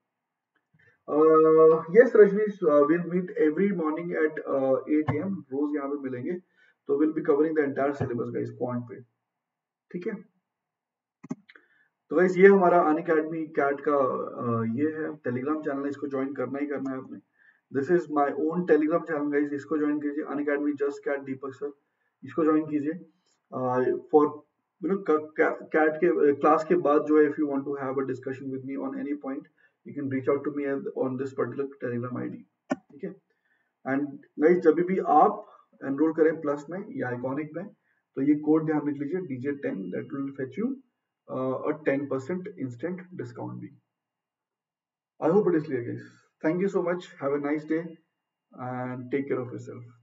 Yes Rajneesh, will meet every morning at eight A M, रोज यहाँ पे मिलेंगे, तो will be covering the entire syllabus guys quant पे। ठीक है, तो गाइस ये हमारा अनअकैडमी कैट का uh, ये है टेलीग्राम चैनल है, इसको ज्वाइन करना ही करना है आपने। This is my own Telegram channel guys, इसको ज्वाइन कीजिए, Unacademy just CAT Deepak sir, इसको ज्वाइन कीजिए फॉर यू नो कैट के क्लास के बाद जो है, if you want to have a discussion with me on any point, you can reach out to me on this particular Telegram ID. ठीक है, and guys जब भी आप एनरोल करें प्लस में या आइकॉनिक में, तो ये कोड ध्यान रख लीजिए, DJ ten, that will fetch you a ten percent instant discount bhi. I hope it is clear guys. Thank you so much. Have a nice day and take care of yourself.